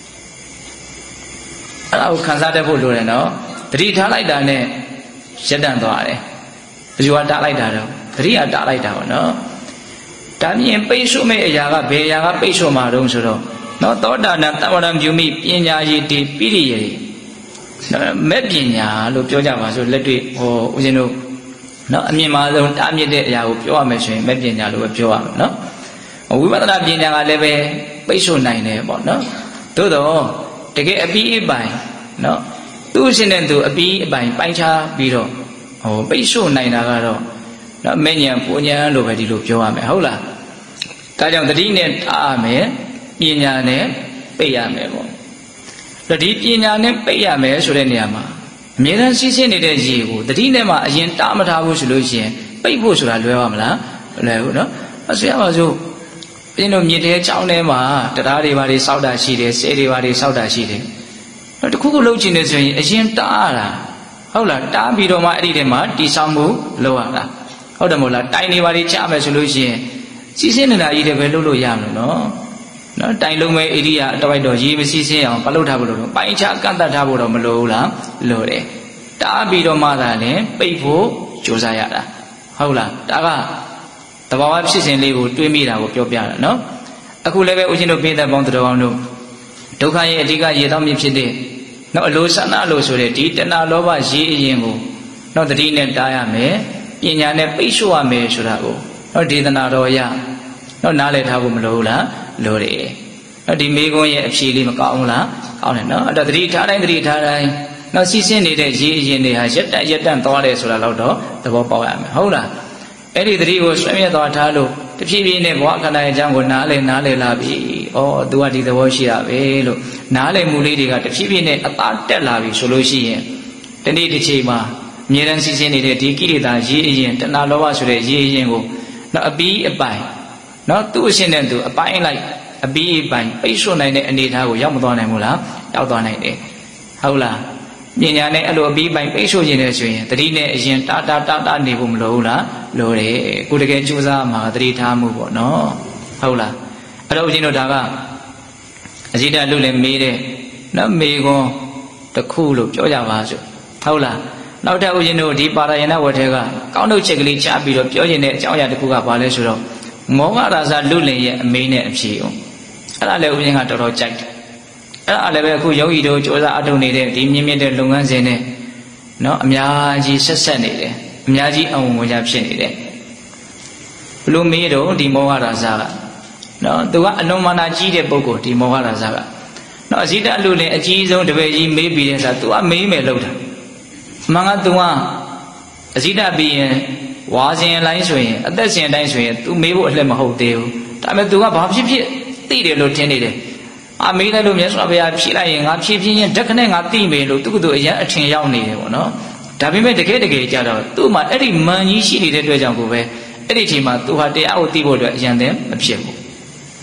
အဲ့ဒါကိုခံစားတတ်ဖို့လိုတယ်နော်တတိထားလိုက်တာနဲ့ရပ်တန့်သွားတယ်ဘယ်သူကတားလိုက်တာတော့တတိကတားလိုက်တာပေါ့နော်ဒါမြင်ပိတ်ဆို့မဲ့အရာကဘယ်အရာကပိတ်ဆို့မှာတုံးဆိုတော့နော်သောတာနံသဝရံဖြူမိပညာယေတိပိရိယေမဲ့ပညာလို့ပြောကြပါဆိုလက်တွေ့ဟောဦးဇင်းတို့နော်အမြင်မှာဆုံးတားမြစ်တဲ့အရာကိုပြောရမယ်ဆိုရင်မဲ့ပညာလို့ပဲပြောရမယ်နော်ဝိပဿနာပညာကလည်းပဲပိတ်ဆို့နိုင်တယ်ပေါ့နော်သို့တော့တကယ်အပြီးအပိုင်နော်သူ့ရှင်တဲ့သူအပြီးအပိုင်ပိုင်းခြားပြီးတော့ဟိုပိတ်ဆို့နိုင်တာကတော့နော်မဉ္ဇဉ်ပူဉ္ဇဉ်လို့ပဲဒီလိုပြောရမယ်ဟုတ်လားဒါကြောင့်တတိနဲ့ထားရမယ်ပညာနဲ့ပိတ်ရမယ်ပေါ့ဒါဒီပညာနဲ့ပိတ်ရမယ်ဆိုတဲ့နေရာမှာအမြဲတမ်းစီးဆင်းနေတဲ့ရေကိုတတိနဲ့မှအရင်တားမထားဘူးဆိုလို့ရှိရင်ပိတ်ဖို့ဆိုတာလွယ်ပါမလားမလွယ်ဘူးနော်အဆရာပါဆိုပြင်းတို့မြစ်တဲချောင်းထဲမှာတရားတွေဘာတွေစောက်တာရှိတယ်ဆဲတွေဘာတွေစောက်တာရှိတယ်တခုခုလုပ်ချင်နေဆိုရင်အရင်တားတာဟုတ်လားတားပြီးတော့မှအဲ့ဒီထဲမှာတီဆောင်မှုလုပ်ရတာဟုတ်တယ်မဟုတ်လားတိုင်တွေဘာတွေချမယ်ဆိုလို့ရှိရင်စီးဆင်းနေတာကြီးတွေပဲလုပ်လို့ရမလို့နော်နော်တိုင်လုံးမဲ့ဧရိယာအတိုက်တော့ရေမစီးဆင်းအောင်မလုပ်ထားဘူးလို့ပိုင်ချကန့်တတ်ထားဖို့တော့မလိုဘူးလားလိုတယ်တားပြီးတော့မှသာလည်းပိတ်ဖို့ကြိုးစားရတာဟုတ်လားဒါကတဘာဝဖြစ်စဉ်လေးကိုတွေးမိတာကိုပြောပြတာနော်အခုလည်းပဲဦးဇင်းတို့ပိဿပေါင်းတော်အောင်တို့ဒုက္ခရဲ့အဓိကရေတောင်းမြစ်ဖြစ်တဲ့နော်အလိုဆန္ဒလို့ဆိုတဲ့ဒီတဏှာလောဘရေအရင်ကိုနော်တတိနဲ့တားရမယ်ပညာနဲ့ပိတ်ဆို့ရမယ်ဆိုတာကိုနော်ဒေသနာတော်ရနော်နားလည်ထားဖို့မလိုဘူးလားလိုတယ်နော်ဒီမိကွန်းရဲ့အဖြေလေးမကောင်းဘူးလားကောင်းတယ်နော်အဲ့တော့တတိထားတိုင်းတတိထားတိုင်းနော်စီးဆင်းနေတဲ့ရေအရင်တွေဟာရက်တက်ရက်တန့်သွားတယ်ဆိုတာတော့သဘောပေါက်ရမယ်ဟုတ်လားအဲ့ဒီတတိကိုဆွေးမြဲသွားထားလို့တဖြည်းဖြည်းနဲ့ဘဝခန္ဓာရဲ့အကြောင်းကိုနားလည်နားလည်လာပြီဩသူကဒီသဘောရှိရပဲလို့နားလည်မှုလေးတွေကတဖြည်းဖြည်းနဲ့အသားတက်လာပြီဆိုလို့ရှိရင်ဒီနေ့တစ်ချိန်မှာအမြဲတမ်းစီးဆင်းနေတဲ့ဒီကိလေသာရေအရင်တဏှာလောဘဆိုတဲ့ရေအရင်ကိုနော်အပီးအပိုင်နော်သူ့အရှင်နဲ့သူအပိုင်းလိုက်အပီးအပိုင်ပိတ်ဆို့နိုင်တဲ့အနေအထားကိုရောက်မသွားနိုင်ဘူးလားရောက်သွားနိုင်တယ်ဟုတ်လားပညာနဲ့အဲ့လိုအပီးပိုင်ပိတ်ဆို့ခြင်းနဲ့ဆိုရင်တတိနဲ့အရင်တာတာတာတာနေဖို့မလိုဘူးလားလိုတယ်ကိုတကယ်ကြိုးစားမှာတတိထားမှုပေါ့နော်ဟုတ်လားအဲ့တော့ဦးဇင်းတို့ဒါကအဇိတလူလည်းမေးတဲ့နော်မေကွန်တစ်ခုလို့ပြောကြပါစို့ဟုတ်လားနောက်ထပ်ဦးဇင်းတို့ဒီပါရယနာဝတ်ထဲကကောင်းထုတ်ချက်ကလေးချပြီးတော့ပြောခြင်းတဲ့အကြောင်းအရာတစ်ခုကဘာလဲဆိုတော့မောဟရာဇလူလင်ရဲ့အမေးနဲ့အဖြေအောင်အဲ့ဒါလည်းဦးဇင်းကတော်တော်ကြိုက်တယ်အဲ့ဒါလည်းပဲအခုယောဂီတို့ကြိုးစားအထုတ်နေတဲ့ဒီမြင့်မြင့်တဲ့လုပ်ငန်းစဉ်နဲ့နော်အများကြီးဆက်ဆက်နေတယ်အများကြီးအဝင်ဝင်ကြဖြစ်နေတယ်ဘလို့မေးတော့ဒီမောဟရာဇကနော်သူကအလွန်မာနာကြီးတဲ့ပုဂ္ဂိုလ်ဒီမောဟရာဇကနော်အဇိတလူလင်အကြီးဆုံးတပည့်ကြီးမေးပြီးတဲ့ဆိုသူကမေးမယ်လို့တာမင်္ဂသူကအဇိတပြီးရင်ဝါစဉ်အတိုင်းဆိုရင်အသက်ရှင်အတိုင်းဆိုရင် तू မေးဖို့အလှမဟုတ်သေးဘူးဒါပေမဲ့ तू ကဘာဖြစ်ဖြစ်သိတယ်လို့ထင်နေတယ်အာမေးလိုက်လို့မြတ်စွာဘုရားဖြေလိုက်ရင်ငါဖြေပြင်းရင်ဓက္ခနဲ့ငါသိမယ်လို့သူကသူအရင်အထင်ရောက်နေတယ်ပေါ့နော်ဒါပေမဲ့တကယ်တကယ်ကြတော့သူ့မှာအဲ့ဒီမန်ကြီးရှိနေတဲ့အတွက်ကြောင့်ကိုပဲအဲ့ဒီအချိန်မှာ तू ဟာတရားကိုသိဖို့အတွက်အရင်တည်းမဖြစ်ဘူး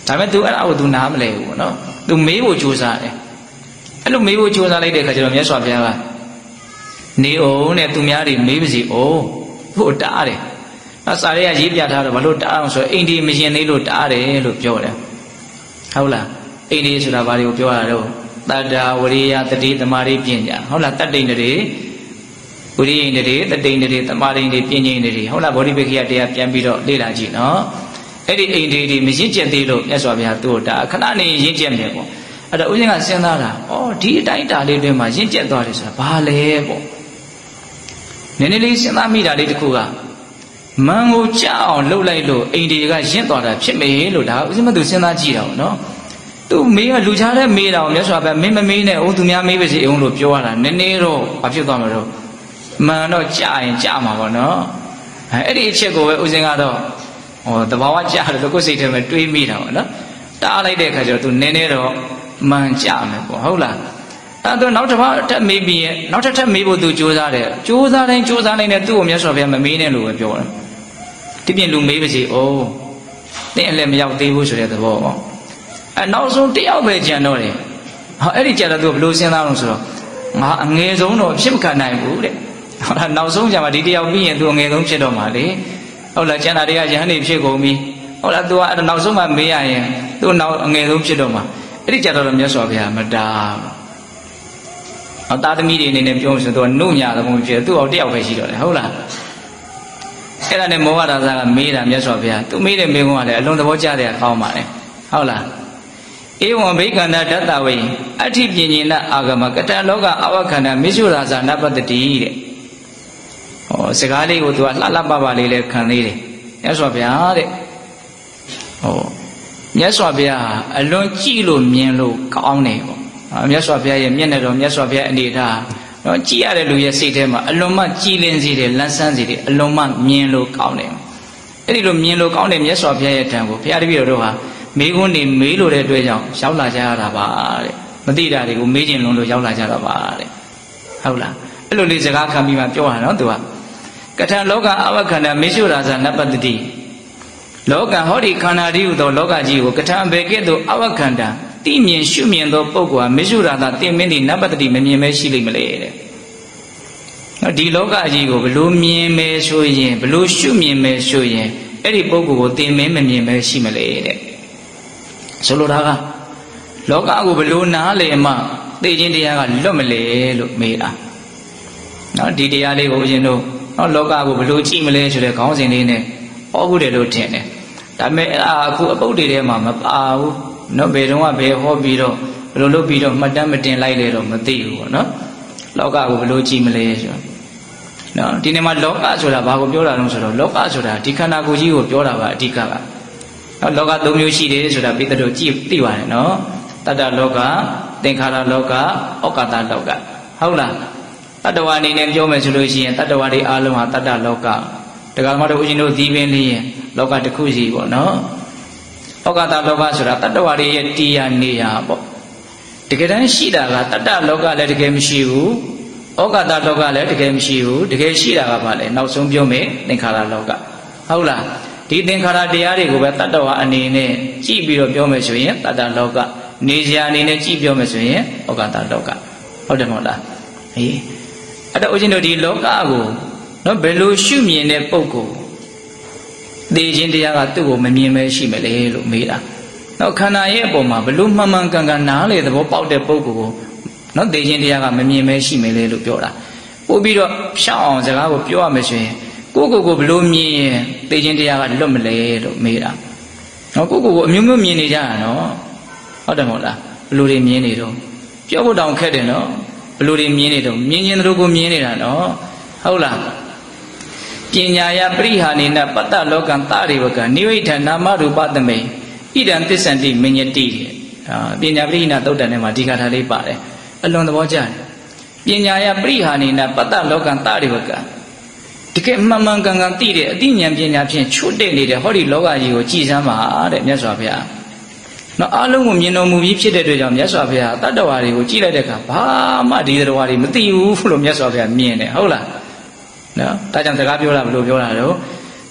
ဒါပေမဲ့ तू အဲ့ဒါကို तू နားမလဲဘူးနော် तू မေးဖို့ကြိုးစားတယ်အဲ့လိုမေးဖို့ကြိုးစားလိုက်တဲ့အခါကျတော့မြတ်စွာဘုရားကနေအောင်နဲ့သူများတွေမေးပါစီအောင်ဖို့တားတယ်နော်စာရဲကရေးပြထားတော့ဘာလို့တားအောင်ဆိုအိန္ဒိမရှင်လေးလို့တားတယ်လို့ပြောတယ်ဟုတ်လားအိန္ဒိဆိုတာဘာတွေကိုပြောရတော့တတ္တဝရိယတတိသမာဓိပညာဟုတ်လားတတ္တိန်တွေဝိရိယတွေတတိန်တွေသမာဓိတွေပညာတွေဟုတ်လားဗောဓိပက္ခိယတရားပြန်ပြီးတော့လေ့လာကြည့်နော်အဲ့ဒီအိန္ဒိတွေမရင့်ကျက်သေးလို့မြတ်စွာဘုရားသူ့တာခဏနေရင့်ကျက်မယ်ပေါ့အဲ့တော့ဦးဇင်းကစဉ်းစားတာဩဒီအတိုင်းတာလေးတွင်မှာရင့်ကျက်သွားတယ်ဆိုတာဘာလဲပေါ့နည်းနည်းလေးစဉ်းစားမိတာလေးတစ်ခုကမန်ကိုကြောက်အောင်လှုပ်လိုက်လို့အိန္ဒိကရင့်သွားတာဖြစ်မယ်လို့ဒါဦးဇင်းမသူစဉ်းစားကြည့်တာပေါ့နော်သူမေးကလူချတဲ့မေးတာကိုမြတ်စွာဘုရားမင်းမမေးနဲ့ဦးသူများမေးပါစေအောင်လို့ပြောရတာနည်းနည်းတော့ဘာဖြစ်သွားမှာတော့မန်တော့ကြာရင်ကြာမှာပေါ့နော်အဲအဲ့ဒီအချက်ကိုပဲဦးဇင်းကတော့ဟောတဘာဝကြာတယ်လို့ကိုယ်စိတ်ထဲမှာတွေးမိတာပေါ့နော်တားလိုက်တဲ့အခါကျတော့သူနည်းနည်းတော့မှန်ကြမယ်ပေါ့ဟုတ်လားအဲ့တော့နောက်တစ်ပတ်ထပ်မေးပြီးရဲ့နောက်ထပ်ထပ်မေးဖို့သူကြိုးစားတယ်ကြိုးစားတိုင်းကြိုးစားတိုင်းနဲ့သူ့ကိုမြတ်စွာဘုရားမမေးနဲ့လို့ပဲပြောတယ်ဒီပြင်လူမေးပါစီအိုးတင်းအလည်းမရောက်သေးဘူးဆိုတဲ့သဘောပေါ့အဲနောက်ဆုံးတယောက်ပဲကြံတော့တယ်ဟောအဲ့ဒီကြတော့သူဘယ်လိုစဉ်းစားအောင်ဆိုတော့ငါအငယ်ဆုံးတော့ဖြစ်မခံနိုင်ဘူးတဲ့ဟုတ်လားနောက်ဆုံးကြမှာဒီတယောက်ပြီးရင်သူအငယ်ဆုံးဖြစ်တော့မှာလေဟုတ်လားကျန်တာတွေကရဟန်းနေဖြစ်ကုန်ပြီဟုတ်လားသူကအဲ့နောက်ဆုံးမှမေးရရင်သူနောက်အငယ်ဆုံးဖြစ်တော့မှာအဲ့ဒီကြတော့မြတ်စွာဘုရားမတားဘူးသားသမီးတွေအနေနဲ့ပြောဆိုတော့နှုတ်ညာသဘောဖြစ်သူ့အောင်တယောက်ပဲရှိတော့တယ်ဟုတ်လားအဲ့ဒါနဲ့မောဟဒါသကမေးတာမြတ်စွာဘုရားသူမေးတဲ့မေးခွန်းကလည်းအလွန်သဘောကျတဲ့ကောင်းပါလေဟုတ်လားဧဝံဘိက္ခန္တဒတ္တဝိအဋ္ဌိပညေနအာဂမကတလောကအဝခန္ဓာမေစုရာဇာနပတ္တိတဲ့ဟောစကားလေးကိုသူကလှလှပပလေးလည်းခံသေးတယ်မြတ်စွာဘုရားတဲ့ဟောမြတ်စွာဘုရားအလွန်ကြည့်လို့မြင်လို့ကောင်းတယ်ပေါ့မြတ်စွာဘုရားရဲ့မျက်နှာတော်မြတ်စွာဘုရားအနေထားနော်ကြည့်ရတဲ့လူရဲ့စိတ်ထဲမှာအလွန်မှကြည်လင်စေတယ်လန်းဆန်းစေတယ်အလွန်မှမြင်လို့ကောင်းတယ်အဲ့ဒီလိုမြင်လို့ကောင်းတဲ့မြတ်စွာဘုရားရဲ့တန်ကိုဘုရားတပည့်တော်တို့ဟာမေးခွန်းနေမေးလို့တဲ့အတွက်ကြောင့်ရောက်လာကြရတာပါတဲ့မသိတာတွေကိုမေးခြင်းလုံးလို့ရောက်လာကြတာပါတဲ့ဟုတ်လားအဲ့လိုလေးစကားခံပြီးမှပြောရနော်သူကကထံလောကအဝခန္ဓာမေစုရာဇာနပတ္တိလောကဟောဒီခန္ဓာတည်းဟူသောလောကကြီးကိုကထံဘေကဲ့သို့အဝခန္ဓာတိမြင်ရှုမြင်သောပုဂ္ဂိုလ်ဟာမေစုရာဇာတင်မင်းဒီနပတ္တိမမြင်မဲရှိလိမ့်မလဲတဲ့ဒီလောကကြီးကိုဘလို့မြင်မဲဆိုရင်ဘလို့ရှုမြင်မဲဆိုရင်အဲ့ဒီပုဂ္ဂိုလ်ကိုတင်မင်းမမြင်မဲရှိမလဲတဲ့ဆိုလိုတာကလောကကိုဘလို့နားလေမှသိခြင်းတရားကလွတ်မလဲလို့မေးတာနော်ဒီတရားလေးကိုဦးဇင်းတို့နော်လောကကိုဘလို့ကြည့်မလဲဆိုတဲ့ခေါင်းစဉ်လေးနဲ့ဟောဖို့တယ်လို့ထင်တယ်ဒါပေမဲ့အဲ့ဒါအခုအပုတ်တွေထဲမှာမပါဘူးနော်ဘယ်တော့မှဘယ်ဟောပြီးတော့ဘလို့လုပ်ပြီးတော့မှတ်တမ်းမတင်လိုက်လေတော့မသိဘူးပေါ့နော်လောကကိုဘလို့ကြည့်မလဲဆိုတော့နော်ဒီနေ့မှာလောကဆိုတာဘာကိုပြောတာလဲဆိုတော့လောကဆိုတာဒီခန္ဓာကိုယ်ကြီးကိုပြောတာပါအဓိကကနော်လောကသုံးမျိုးရှိတယ်ဆိုတာပိဿတို့ကြည့်သိပါတယ်နော်တတ္တလောကသင်္ခါရလောကဩကာသလောကဟုတ်လားတတ္တဝါအနေနဲ့ပြောမယ်ဆိုလို့ရှိရင်တတ္တဝါတွေအားလုံးဟာတတ္တလောကတက္ကမတို့ဦးဇင်းတို့ဒီပင်လေးရင်လောကတစ်ခုစီပေါ့နော်ဩကာသလောကဆိုတာတတ္တဝါတွေရဲ့တရားနေရာပေါ့တကယ်တမ်းရှိတာကတတ္တလောကလည်းတကယ်မရှိဘူးဩကာသလောကလည်းတကယ်မရှိဘူးတကယ်ရှိတာကဘာလဲနောက်ဆုံးပြောမယ်သင်္ခါရလောကဟုတ်လားဒီသင်္ခါရတရားတွေကိုပဲတတ္တဝါအနေနဲ့ကြည့်ပြီးတော့ပြောမယ်ဆိုရင်တတ္တလောကနေစရာအနေနဲ့ကြည့်ပြောမယ်ဆိုရင်ဩကာသလောကဟုတ်တယ်မဟုတ်လားအေးအဲ့တော့ဦးဇင်းတို့ဒီလောကကိုနော်ဘယ်လိုရှုမြင်တဲ့ပုဂ္ဂိုလ်သိခြင်းတရားကသူ့ကိုမမြင်ပဲရှိမလဲလို့မေးတာနော်ခန္ဓာရဲ့အပေါ်မှာဘယ်လိုမှန်မှန်ကန်ကန်နားလေသဘောပေါက်တဲ့ပုဂ္ဂိုလ်ကိုနော်သိခြင်းတရားကမမြင်ပဲရှိမလဲလို့ပြောတာပို့ပြီးတော့ဖြောင်းအောင်စကားကိုပြောရမယ်ဆိုရင်ကိုယ့်ကိုယ်ကိုဘယ်လိုမြင်ရင်သိခြင်းတရားကလွတ်မလဲလို့မေးတာနော်ကိုယ့်ကိုယ်ကိုအမျိုးမျိုးမြင်နေကြတာနော်ဟုတ်တယ်မဟုတ်လားဘယ်လိုတွေမြင်နေတော့ပြောဖို့တောင်ခက်တယ်နော်ဘယ်လိုတွေမြင်နေတော့မြင်ခြင်းတို့ကိုမြင်နေတာနော်ဟုတ်လားပညာယပရိဟာနေနပတ္တလောကံတရိဝကနိဝိဋ္ဌနာမရူပသမေဣဒံသစ္ဆန္တိမညတိအာပညာပရိဟိနသုတ်တန်ထဲမှာဒီခါထားလေးပါတယ်အလွန်သဘောကျတယ်ပညာယပရိဟာနေနပတ္တလောကံတရိဝကတကယ်မှန်မှန်ကန်ကန်သိတဲ့အသိဉာဏ်ပညာဖြင့်ချွတ်တဲ့နေတဲ့ဟောဒီလောကကြီးကိုကြည်စမ်းပါတဲ့မြတ်စွာဘုရားနော်အလုံးကိုမြင်တော်မူပြီးဖြစ်တဲ့အတွက်ကြောင့်မြတ်စွာဘုရားတတ္တဝါတွေကိုကြည်လိုက်တဲ့အခါဘာမှဒီတတ္တဝါတွေမသိဘူးလို့မြတ်စွာဘုရားမြင်တယ်ဟုတ်လားနော်ဒါကြောင့်စကားပြောတာဘယ်လိုပြောတာတော့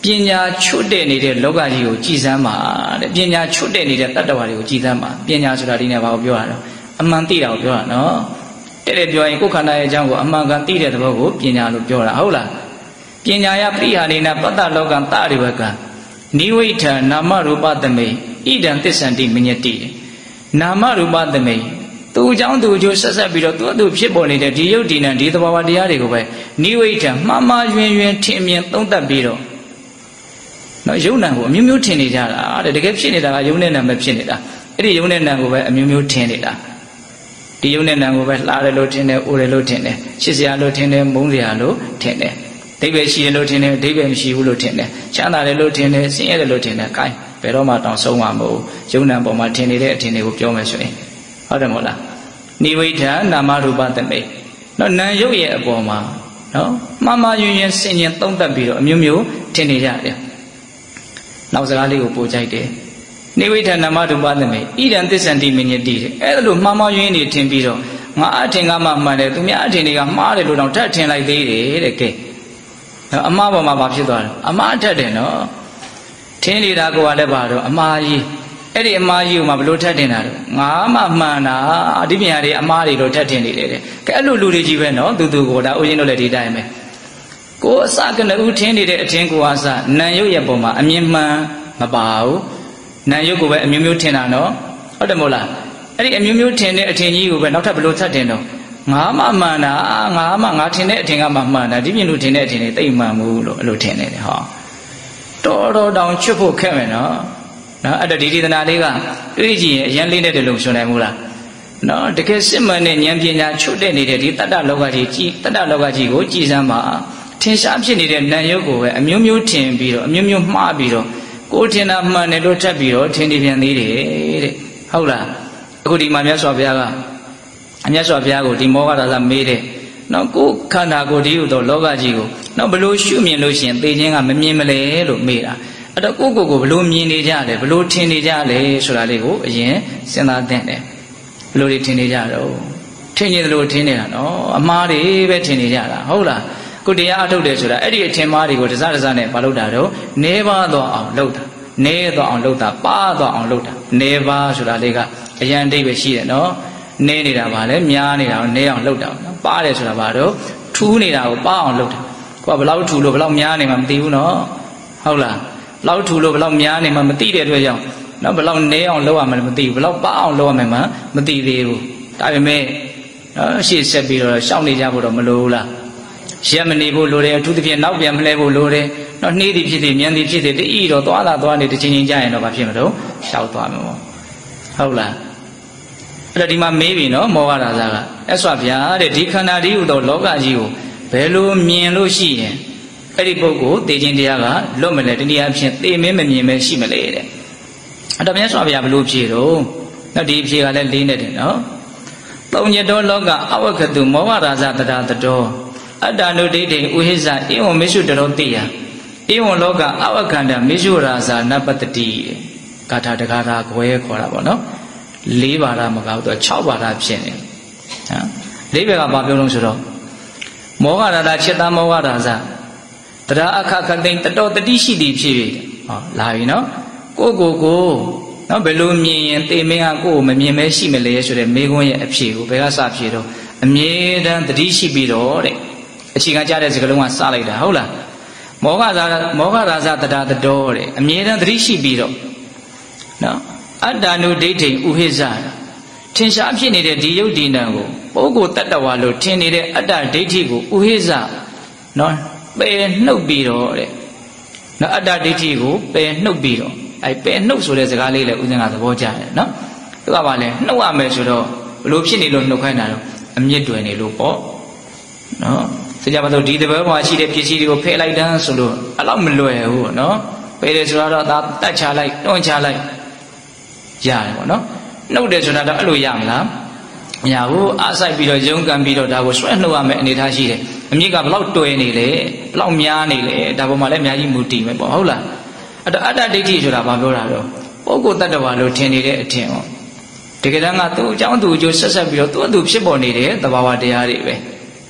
ပညာချွတ်တဲ့နေတဲ့လောကကြီးကိုကြည်စမ်းပါတဲ့ပညာချွတ်တဲ့နေတဲ့တတ္တဝါတွေကိုကြည်စမ်းပါပညာဆိုတာဒီနေ့ဘာကိုပြောတာတော့အမှန်သိတာကိုပြောတာနော်တဲ့တဲ့ပြောရင်ကိုယ်ခန္ဓာရဲ့အကြောင်းကိုအမှန်ကန်သိတဲ့သဘောကိုပညာလို့ပြောတာဟုတ်လားပညာယပရိဟာနေနပတ္တလောကံတရိဝကံနိဝိဋ္ဌနာမရူပသမိဣဒံသစ္ဆန္တိမညတိနာမရူပသမိသူအကြောင်းသူအကျိုးဆက်ဆက်ပြီးတော့သူ့အတူဖြစ်ပေါ်နေတဲ့ဒီယုတ်ဒီနံဒီသဘာဝတရားတွေကိုပဲနိဝိဋ္ဌမှားမှားယွင်းယွင်းထင်မြင်သုံးသပ်ပြီးတော့နော်ယုံနံကိုအမျိုးမျိုးထင်နေကြတာတဲ့တကယ်ဖြစ်နေတာကယုံနဲ့နံပဲဖြစ်နေတာအဲ့ဒီယုံနဲ့နံကိုပဲအမျိုးမျိုးထင်နေတာဒီယုံနဲ့နံကိုပဲလှတယ်လို့ထင်တယ်အိုတယ်လို့ထင်တယ်ချစ်စရာလို့ထင်တယ်မုန်းစရာလို့ထင်တယ်ဒိဗ္ဗေရှိတယ်လို့ထင်တယ်ဒိဗ္ဗေမရှိဘူးလို့ထင်တယ်ချမ်းသာတယ်လို့ထင်တယ်ဆင်းရဲတယ်လို့ထင်တယ် gain ဘယ်တော့မှတောင်ဆုံးမှာမဟုတ်ယုံနံပေါ်မှာထင်နေတဲ့အထင်တွေကိုပြောမယ်ဆိုရင်ဟုတ်တယ်မဟုတ်လားနိဝိဋ္ဌနာမရူပသမိနော်နံယုတ်ရဲ့အပေါ်မှာနော်မှားမှားယွင်းယွင်းဆင်ញင်သုံးသပ်ပြီးတော့အမျိုးမျိုးထင်နေကြတယ်နောက်စကားလေးကိုပို့ကြိုက်တယ်နိဝိဋ္ဌနာမရူပသမိဣဒံသစ္ဆန္တိမညတိတဲ့အဲ့လိုမှားမှားယွင်းနေထင်ပြီးတော့ငါအထင်ကမှမှန်တယ်သူများအထင်တွေကမှားတယ်လို့တော့ထပ်ထင်လိုက်သေးတယ်တဲ့ကဲအမှားပေါ်မှာဘာဖြစ်သွားလဲအမှားထက်တယ်နော်ထင်နေတာကိုကလည်းပါတော့အမှားကြီးအဲ့ဒီအမှားကြီးကိုမှဘလို့ထက်တင်တာတော့ငါမှမှန်တာဒီပညာတွေအမှားတွေလို့ထက်တင်နေတယ်တဲ့ကဲအဲ့လိုလူတွေကြီးပဲနော်သူသူကိုဒါဦးဇင်းတို့လည်းဒီတိုင်းပဲကိုအစကနဦးထင်းနေတဲ့အထင်းကိုအစနံရုပ်ရဲ့ပုံမှာအမြင်မှန်မပါဘူးနံရုပ်ကိုပဲအမျိုးမျိုးထင်တာနော်ဟုတ်တယ်မဟုတ်လားအဲ့ဒီအမျိုးမျိုးထင်တဲ့အထင်ကြီးကိုပဲနောက်ထပ်ဘလို့ထက်တင်တော့ငါမှမှန်တာငါမှငါထင်တဲ့အထင်ကမှမှန်တာဒီပြင်လူထင်တဲ့အထင်တွေသိမှန်ဘူးလို့အဲ့လိုထင်နေတယ်ဟောတော်တော်တောင်ချွတ်ဖို့ခက်မယ်နော်နော်အဲ့တော့ဒီဒေသနာလေးကတွေးကြည့်ရင်အရင်လေးနဲ့တလုံးဆိုနိုင်ဘူးလားနော်တကယ်စစ်မှန်တဲ့ဉာဏ်ပညာချွတ်တဲ့နေတဲ့ဒီတတ္တလောကကြီးကြီးတတ္တလောကကြီးကိုကြည်စမ်းပါထင်ရှားဖြစ်နေတဲ့နံရုပ်ကိုပဲအမျိုးမျိုးထင်ပြီးတော့အမျိုးမျိုးမှားပြီးတော့ကိုယ်ထင်တာမှန်တယ်လို့ထပ်ပြီးတော့ထင်နေပြန်သေးတယ်တဲ့ဟုတ်လားအခုဒီမှာမြတ်စွာဘုရားကအမြတ်စွာဘုရားကိုဒီမောဂရာဇမေးတဲ့နော်ကိုယ်ခန္ဓာကိုယ်ဒီဟုသောလောကကြီးကိုနော်ဘလို့ရှုမြင်လို့ရှိရင်သိခြင်းကမမြင်မလဲလို့မေးတာအဲ့တော့ကိုယ့်ကိုယ်ကိုဘလို့မြင်နေကြလဲဘလို့ထင်နေကြလဲဆိုတာလေးကိုအရင်စဉ်းစားသင့်တယ်ဘလို့တွေထင်နေကြတော့ထင်နေတယ်လို့ထင်နေတာနော်အမှားတွေပဲထင်နေကြတာဟုတ်လားကိုတရားအထုတ်တယ်ဆိုတာအဲ့ဒီအထင်မှားတွေကိုတစတစနဲ့မလုပ်တာတော့နေပါတော့အောင်လုပ်တာနေတော့အောင်လုပ်တာပါတော့အောင်လုပ်တာနေပါဆိုတာလေးကအရန်တိတ်ပဲရှိတယ်နော်နေနေတာပါလေများနေတာကိုနေအောင်လုပ်တာနော်ပါတယ်ဆိုတာပါတော့ထူးနေတာကိုပါအောင်လုပ်တာကိုကဘလောက်ထူလို့ဘလောက်များနေမှမသိဘူးနော်ဟုတ်လားဘလောက်ထူလို့ဘလောက်များနေမှမသိတဲ့အတွက်ကြောင့်နော်ဘလောက်နေအောင်လုပ်ရမှလည်းမသိဘူးဘလောက်ပါအောင်လုပ်ရမှမသိသေးဘူးဒါပေမဲ့နော်ရှေ့ဆက်ပြီးတော့ရှောက်နေကြဖို့တော့မလိုဘူးလားရက်မနေဖို့လိုတယ်အထူးသဖြင့်နောက်ပြန်မလဲဖို့လိုတယ်နော်နှေးသည်ဖြစ်သည်မြန်သည်ဖြစ်သည်တဤတော့သွားတာသွားနေတစ်ချိန်ချင်းကြာရင်တော့ဘာဖြစ်မလို့ရှောက်သွားမှာပေါ့ဟုတ်လားအဲ့တော့ဒီမှာမေးပြီနော်မောဂရာဇာကအဆွဗျာတဲ့ဒီခန္ဓာဒီဟုသောလောကကြီးကိုဘယ်လိုမြင်လို့ရှိရင်အဲ့ဒီပုဂ္ဂိုလ်သိခြင်းတရားကလွတ်မလဲတနည်းအားဖြင့်သိမင်းမမြင်ပဲရှိမလဲတဲ့အဲ့တော့မြတ်စွာဘုရားဘယ်လိုဖြေတော့နော်ဒီဖြေကလည်းလေးနဲ့တယ်နော်သုံးညတောလောကအဝက္ခတုမောဂရာဇတတတတောအတ္တနုဒိဋ္ဌိဥဟိဇဧဝံမေရှုတရောတိယဧဝံလောကအဝခန္ဓာမေရှုရာဇာနပတ္တိဂါထာတဂါထာခွဲခေါ်တာပေါ့နော်လေးပါးရမကောက်တော့၆ပါးရဖြစ်နေဟမ်လေးဘက်ကဘာပြောလို့ဆိုတော့မောဂရာဇာจิตတမောဂရာဇာတရားအခခသိမ့်တတော်တတိရှိသည်ဖြစ်ပြီဟောလာပြီနော်ကိုကိုကိုနော်ဘယ်လိုမြင်ရင်တေမင်းကကိုကိုမမြင်မဲရှိမလဲဆိုတဲ့မေခွန်းရဲ့အဖြေကိုဘယ်ကစဖြေတော့အမြဲတမ်းတတိရှိပြီးတော့တဲ့အခြေခံကြတဲ့စကားလုံးကစလိုက်တာဟုတ်လားမောဂရာမောဂရာဇတရားတတော်တဲ့အမြဲတမ်းတတိရှိပြီးတော့နော်အတ္တနုဒိဋ္ဌိဥဟိဇထင်ရှားဖြစ်နေတဲ့ဒီယုတ်ဒီနံကိုပုဂ္ဂိုလ်တ attva လို့ထင်နေတဲ့အတ္တဒိဋ္ဌိကိုဥဟိဇနော်ပယ်နှုတ်ပြီးတော့တဲ့နော်အတ္တဒိဋ္ဌိကိုပယ်နှုတ်ပြီးတော့အဲပယ်နှုတ်ဆိုတဲ့စကားလေးလည်းဥစဉ်ကသဘောကျတယ်နော်သူကပါလဲနှုတ်ရမယ်ဆိုတော့ဘလို့ဖြစ်နေလို့နှုတ်ခိုင်းတာတော့အမြင့်တွယ်နေလို့ပေါ့နော်စကြပါတော့ဒီတပတ်မှာရှိတဲ့ပစ္စည်းတွေကိုဖယ်လိုက်တန်းဆိုလို့အဲ့လောက်မလွယ်ဘူးနော်ပယ်တယ်ဆိုတော့ဒါတတ်ချလိုက်တွန်းချလိုက်ရတယ်ပေါ့နော်နှုတ်တယ်ဆိုတာတော့အဲ့လိုရမလားမရဘူးအားဆိုင်ပြီးတော့ယုံကံပြီးတော့ဒါကိုဆွဲနှုတ်ရမယ်အနေထားရှိတယ်အမြင့်ကဘလောက်တွယ်နေလဲဘလောက်များနေလဲဒါပေါ်မှာလည်းအများကြီးမူတည်မယ်ပေါ့ဟုတ်လားအဲ့တော့အတ္တဒိဋ္ဌိဆိုတာဘာပြောတာတော့ပုဂ္ဂိုလ်တ attva လို့ထင်နေတဲ့အထင်ဟောတကယ်တမ်းကသူ့အကြောင်းသူ့အကျိုးဆက်ဆက်ပြီးတော့သူ့အတူဖြစ်ပေါ်နေတဲ့သဘာဝတရားတွေပဲဟ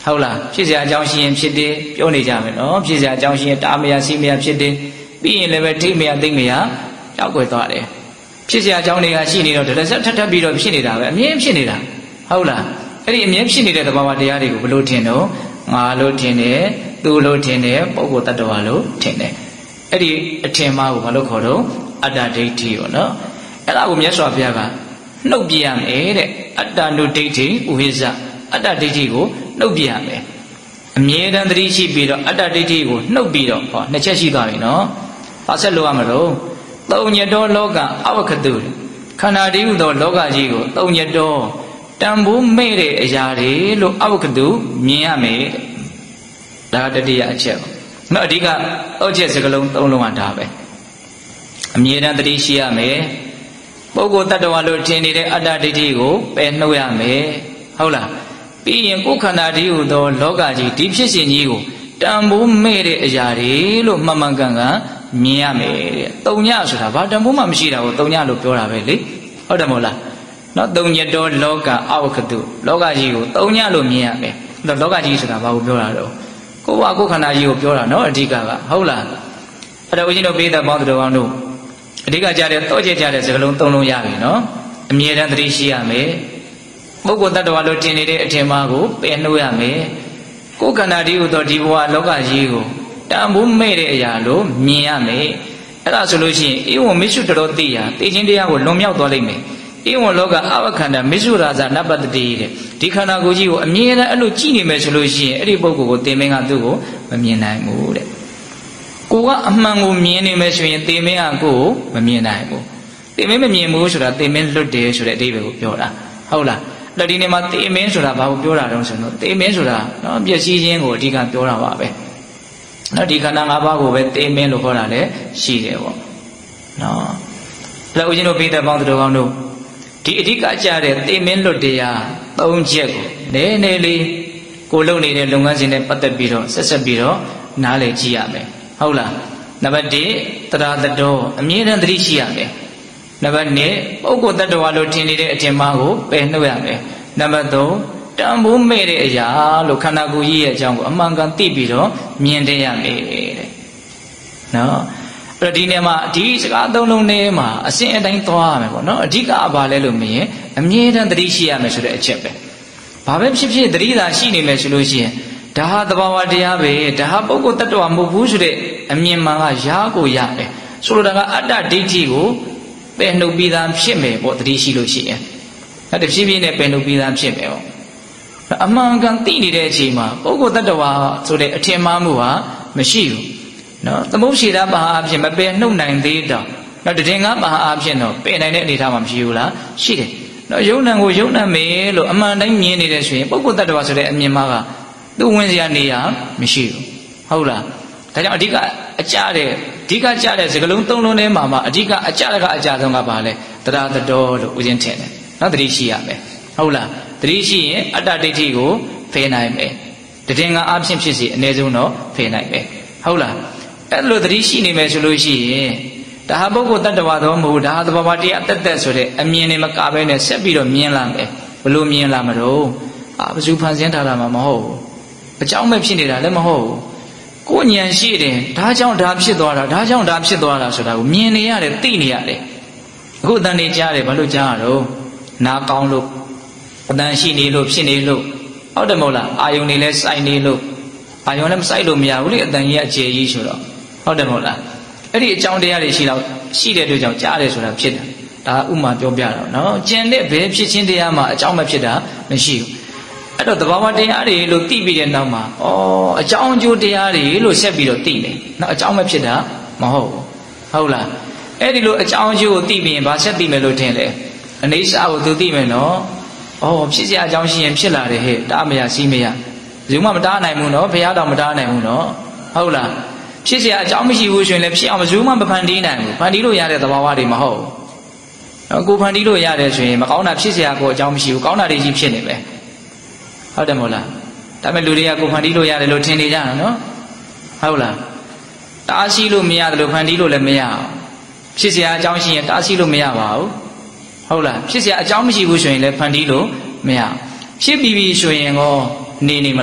ဟုတ်လားဖြစ်เสียအကြောင်းရှိရင်ဖြစ်တယ်ပြောနေကြမယ်နော်ဖြစ်เสียအကြောင်းရှိရင်တာမယစီမယဖြစ်တယ်ပြီးရင်လည်းပဲထိမယသိမယကြောက်ွယ်သွားတယ်ဖြစ်เสียအကြောင်းတွေကရှိနေတော့တလက်ဆက်ထပ်ထပ်ပြီးတော့ဖြစ်နေတာပဲအမြဲဖြစ်နေတာဟုတ်လားအဲ့ဒီအမြဲဖြစ်နေတဲ့သဘာဝတရားတွေကိုဘယ်လိုထင်တော့ငါလို့ထင်တယ်သူလို့ထင်တယ်ပုဂ္ဂိုလ်တ attva လို့ထင်တယ်အဲ့ဒီအထင်မှားကိုဘာလို့ခေါ်တော့အတ္တဒိဋ္ဌိရောနော်အဲ့ဒါကိုမြတ်စွာဘုရားကနှုတ်ပြရမယ်တဲ့အတ္တနုဒိဋ္ဌိဥဟိစ္စအတ္တဒိဋ္ဌိကိုနှုတ်ပြရမယ်အမြဲတမ်းသတိရှိပြီးတော့အတ္တဒိဋ္ဌိကိုနှုတ်ပြီးတော့ဟောနှစ်ချက်ရှိသွားပြီနော်ဘာဆက်လို့ရမလို့သုံးညတောလောကအဝကတုခန္ဓာတည်းဟူသောလောကကြီးကိုသုံးညတောတန်ဖိုးမဲ့တဲ့အရာတွေလို့အဝကတုမြင်ရမယ်ဒါတတိယအချက်နော်အဓိကအုတ်ချက်စကလုံးသုံးလုံးကဒါပဲအမြဲတမ်းသတိရှိရမယ်ပုဂ္ဂိုလ်တ attva လို့ထင်နေတဲ့အတ္တဒိဋ္ဌိကိုပယ်နှုတ်ရမယ်ဟုတ်လားပြီးရင်ကိုယ်ခန္ဓာတည်းဟူသောလောကကြီးဒီဖြစ်စဉ်ကြီးကိုတန်ဖိုးမဲ့တဲ့အရာတွေလို့မှန်မှန်ကန်ကန်မြင်ရမယ်တဲ့တုံညဆိုတာဘာတန်ဖိုးမှမရှိတာကိုတုံညလို့ပြောတာပဲလေဟုတ်တယ်မဟုတ်လားနော်တုံညတောလောကအဝကတုလောကကြီးကိုတုံညလို့မြင်ရမယ်လောကကြီးဆိုတာဘာကိုပြောတာတော့ကိုယ်ကကိုယ်ခန္ဓာကြီးကိုပြောတာနော်အဓိကကဟုတ်လားအဲ့တော့ဦးဇင်းတို့ပိဋကပေါင်းတော်ကောင်းတို့အဓိကကြားတဲ့တောကျကြတဲ့စကားလုံးသုံးလုံးရပြီနော်အမြဲတမ်းသတိရှိရမယ်ပုဂ္ဂိုလ်တ attva လို့ထင်နေတဲ့အထင်မှားကိုပယ်နှုတ်ရမယ်ကိုယ်ခန္ဓာတည်းဟူသောဒီဘဝလောကကြီးကိုတန်ဖိုးမဲ့တဲ့အရာလို့မြင်ရမယ်အဲ့ဒါဆိုလို့ရှိရင်ဧဝံမစ္စုတရောတိယသိချင်းတရားကိုလွန်မြောက်သွားလိမ့်မယ်ဧဝံလောကအဝခန္ဓာမစ္စုရာဇနပတ္တိတဲ့ဒီခန္ဓာကိုယ်ကြီးကိုအမြဲတမ်းအဲ့လိုကြည့်နေမယ်ဆိုလို့ရှိရင်အဲ့ဒီပုဂ္ဂိုလ်ကိုသင်မင်းကသူ့ကိုမမြင်နိုင်ဘူးတဲ့ကိုကအမှန်ကိုမြင်နေမယ်ဆိုရင်သင်မင်းကကိုယ်ကိုမမြင်နိုင်ဘူးသင်မင်းမမြင်ဘူးဆိုတာသင်မင်းလွတ်တယ်ဆိုတဲ့အဓိပ္ပာယ်ကိုပြောတာဟုတ်လားအဲ့ဒီနေ့မှာသင်မင်းဆိုတာဘာကိုပြောတာတုံးဆိုတော့သင်မင်းဆိုတာနော်ပျက်စီးခြင်းကိုအဓိကပြောတာပါပဲနော်ဒီခန္ဓာ၅ပါးကိုပဲသင်မင်းလို့ခေါ်တာလည်းရှိတယ်ပေါ့နော်အဲ့ဦးဇင်းတို့ပိဋကပေါင်းတော်ကောင်းတို့ဒီအဓိကကြတဲ့သင်မင်းလွတ်တရား၃ချက်ကိုနည်းနည်းလေးကိုလုပ်နေတဲ့လုပ်ငန်းစဉ်နဲ့ပတ်သက်ပြီးတော့ဆက်ဆက်ပြီးတော့နားလည်ကြည့်ရမယ်ဟုတ်လားနံပါတ်၁တရားတတော်အမြဲတမ်းသတိရှိရမယ်နံပါတ်၂ပုဂ္ဂိုလ်တ attva လို့ထင်နေတဲ့အထင်မှားကိုပယ်နှုတ်ရမယ်နံပါတ်၃တန်ဖိုးမဲ့တဲ့အရာလို့ခန္ဓာကိုယ်ကြီးရဲ့အကြောင်းကိုအမှန်ကန်သိပြီးတော့မြင်တဲ့ရမယ်တဲ့နော်အဲ့ဒီနေရာမှာဒီစကားသုံးလုံးထဲမှာအစဉ်အတိုင်းသွားရမယ်ပေါ့နော်အဓိကဘာလဲလို့မရင်အမြဲတမ်းသတိရှိရမယ်ဆိုတဲ့အချက်ပဲဘာပဲဖြစ်ဖြစ်သတိသာရှိနေမယ်ဆိုလို့ရှိရင်ဒါဟာသဘာဝတရားပဲဒါဟာပုဂ္ဂိုလ်တ attva မဟုတ်ဘူးဆိုတဲ့အမြင်မှန်ကရားကိုရတယ်ဆိုလိုတာကအတ္တဒိဋ္ဌိကိုပယ်နှုတ်ပြီးသားဖြစ်မယ်ပေါ့သတိရှိလို့ရှိရင်အဲ့တဖြည်းဖြည်းနဲ့ပယ်နှုတ်ပြီးသားဖြစ်မယ်ပေါ့အမှန်ကန်သိနေတဲ့အချိန်မှာပုဂ္ဂိုလ်တ attva ဆိုတဲ့အထင်မှားမှုဟာမရှိဘူးနော်သမုတ်ရှိတာပါအဖြစ်မပယ်နှုတ်နိုင်သေးတော့နော်တည်ငါပါအဖြစ်တော့ပယ်နိုင်တဲ့အနေအထားမှာမရှိဘူးလားရှိတယ်နော်ယုံနံကိုယုံနံမယ်လို့အမှန်တိုင်းမြင်နေတယ်ဆိုရင်ပုဂ္ဂိုလ်တ attva ဆိုတဲ့အမြင်မှားကသူ့ဝင်စရာနေရာမရှိဘူးဟုတ်လားဒါကြောင့်အဓိကအကြတဲ့အဓိကကြတဲ့စကလုံးသုံးလုံးထဲမှာမှအဓိကအကြကအကြဆုံးကပါလဲတရားတတော်လို့ဦးဇင်းထင်တယ်နော်သတိရှိရမယ်ဟုတ်လားသတိရှိရင်အတ္တဒိဋ္ဌိကိုဖယ်နိုင်မယ်တည်ငါအဖြစ်ဖြစ်စီအ ਨੇ ဆုံးတော့ဖယ်နိုင်မယ်ဟုတ်လားအဲ့လိုသတိရှိနေမယ်ဆိုလို့ရှိရင်ဒါဟာပုဂ္ဂိုလ်တ attva တော့မဟုတ်ဒါဟာသဘာဝတရားတက်တက်ဆိုတဲ့အမြင်နဲ့မကဘဲနဲ့ဆက်ပြီးတော့မြင်လာမယ်ဘလို့မြင်လာမလို့အာဘယ်သူဖန်ဆင်းထားတာမှမဟုတ်ဘူးအကြောင်းပဲဖြစ်နေတာလည်းမဟုတ်ဘူးကိုဉာဏ်ရှိတယ်ဒါကြောင့်ဒါဖြစ်သွားတာဒါကြောင့်ဒါဖြစ်သွားတာဆိုတာကိုမြင်နေရတယ်သိနေရတယ်အခုအတန်နေကြားတယ်ဘာလို့ကြားရတော့နားကောင်းလို့အတန်ရှိနေလို့ဖြစ်နေလို့ဟုတ်တယ်မဟုတ်လားအာယုန်နေလဲစိုက်နေလို့အာယုန်လည်းမစိုက်လို့မရဘူးလေအတန်ကြီးအခြေကြီးဆိုတော့ဟုတ်တယ်မဟုတ်လားအဲ့ဒီအကြောင်းတရားတွေရှိတော့ရှိတဲ့အတွက်ကြောင့်ကြားတယ်ဆိုတာဖြစ်တယ်ဒါဥမာပြောပြတာနော်ကျန်တဲ့ဘယ်ဖြစ်ချင်းတရားမှာအကြောင်းမဖြစ်တာမရှိဘူးအဲ့တော့သဘာဝတရားတွေလို့သိပြီးတဲ့နောက်မှာဩအကြောင်းအကျိုးတရားတွေလို့ဆက်ပြီးတော့သိတယ်နော်အကြောင်းမဖြစ်တာမဟုတ်ဘူးဟုတ်လားအဲ့ဒီလိုအကြောင်းအကျိုးကိုသိပြီးရင်ဘာဆက်သိမယ်လို့ထင်လဲအနိစ္စကိုသူသိမယ်နော်ဩဖြစ်စရာအကြောင်းရှိရင်ဖြစ်လာတယ်ဟဲ့တားမရစီးမရဘယ်သူမှမတားနိုင်ဘူးနော်ဘုရားတော်မတားနိုင်ဘူးနော်ဟုတ်လားဖြစ်စရာအကြောင်းမရှိဘူးဆိုရင်လည်းဖြစ်အောင်ဘယ်သူမှမဖန်တီးနိုင်ဘူးဖန်တီးလို့ရတဲ့သဘာဝတွေမဟုတ်ဘူးနော်ကိုဖန်တီးလို့ရတယ်ဆိုရင်မကောင်းတာဖြစ်စရာကိုအကြောင်းမရှိဘူးကောင်းတာတွေကြီးဖြစ်နေပဲဟုတ်တယ်မဟုတ်လားဒါပေမဲ့လူတွေကကိုဖန်တီးလို့ရတယ်လို့ထင်နေကြတာနော်ဟုတ်လားတားရှိလို့မရတယ်လို့ဖန်တီးလို့လည်းမရအောင်ဖြစ်စရာအကြောင်းရှိရင်တားရှိလို့မရပါဘူးဟုတ်လားဖြစ်စရာအကြောင်းမရှိဘူးဆိုရင်လည်းဖန်တီးလို့မရဖြစ်ပြီးပြီဆိုရင်ကောနေနေမလား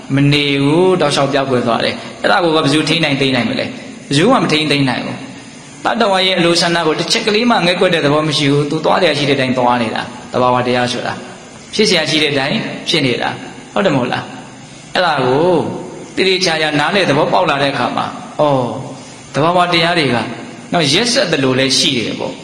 Meniu đau sau giáo vừa rồi đấy ta có dù thế này thế này mới đấy dù mà thế thế này ta đâu ai lối sang nào check cái mà ngay quên được tao mới chịu tu toa để chỉ để đánh toa này là tao bảo để ra sửa là chỉ sẽ chỉ để đánh chỉ để là không được một là cái là ô đi đi chơi nhà nán để tao bảo bao là để khám mà ô tao bảo để ra đi cả nó yes từ lối lấy chỉ để bộ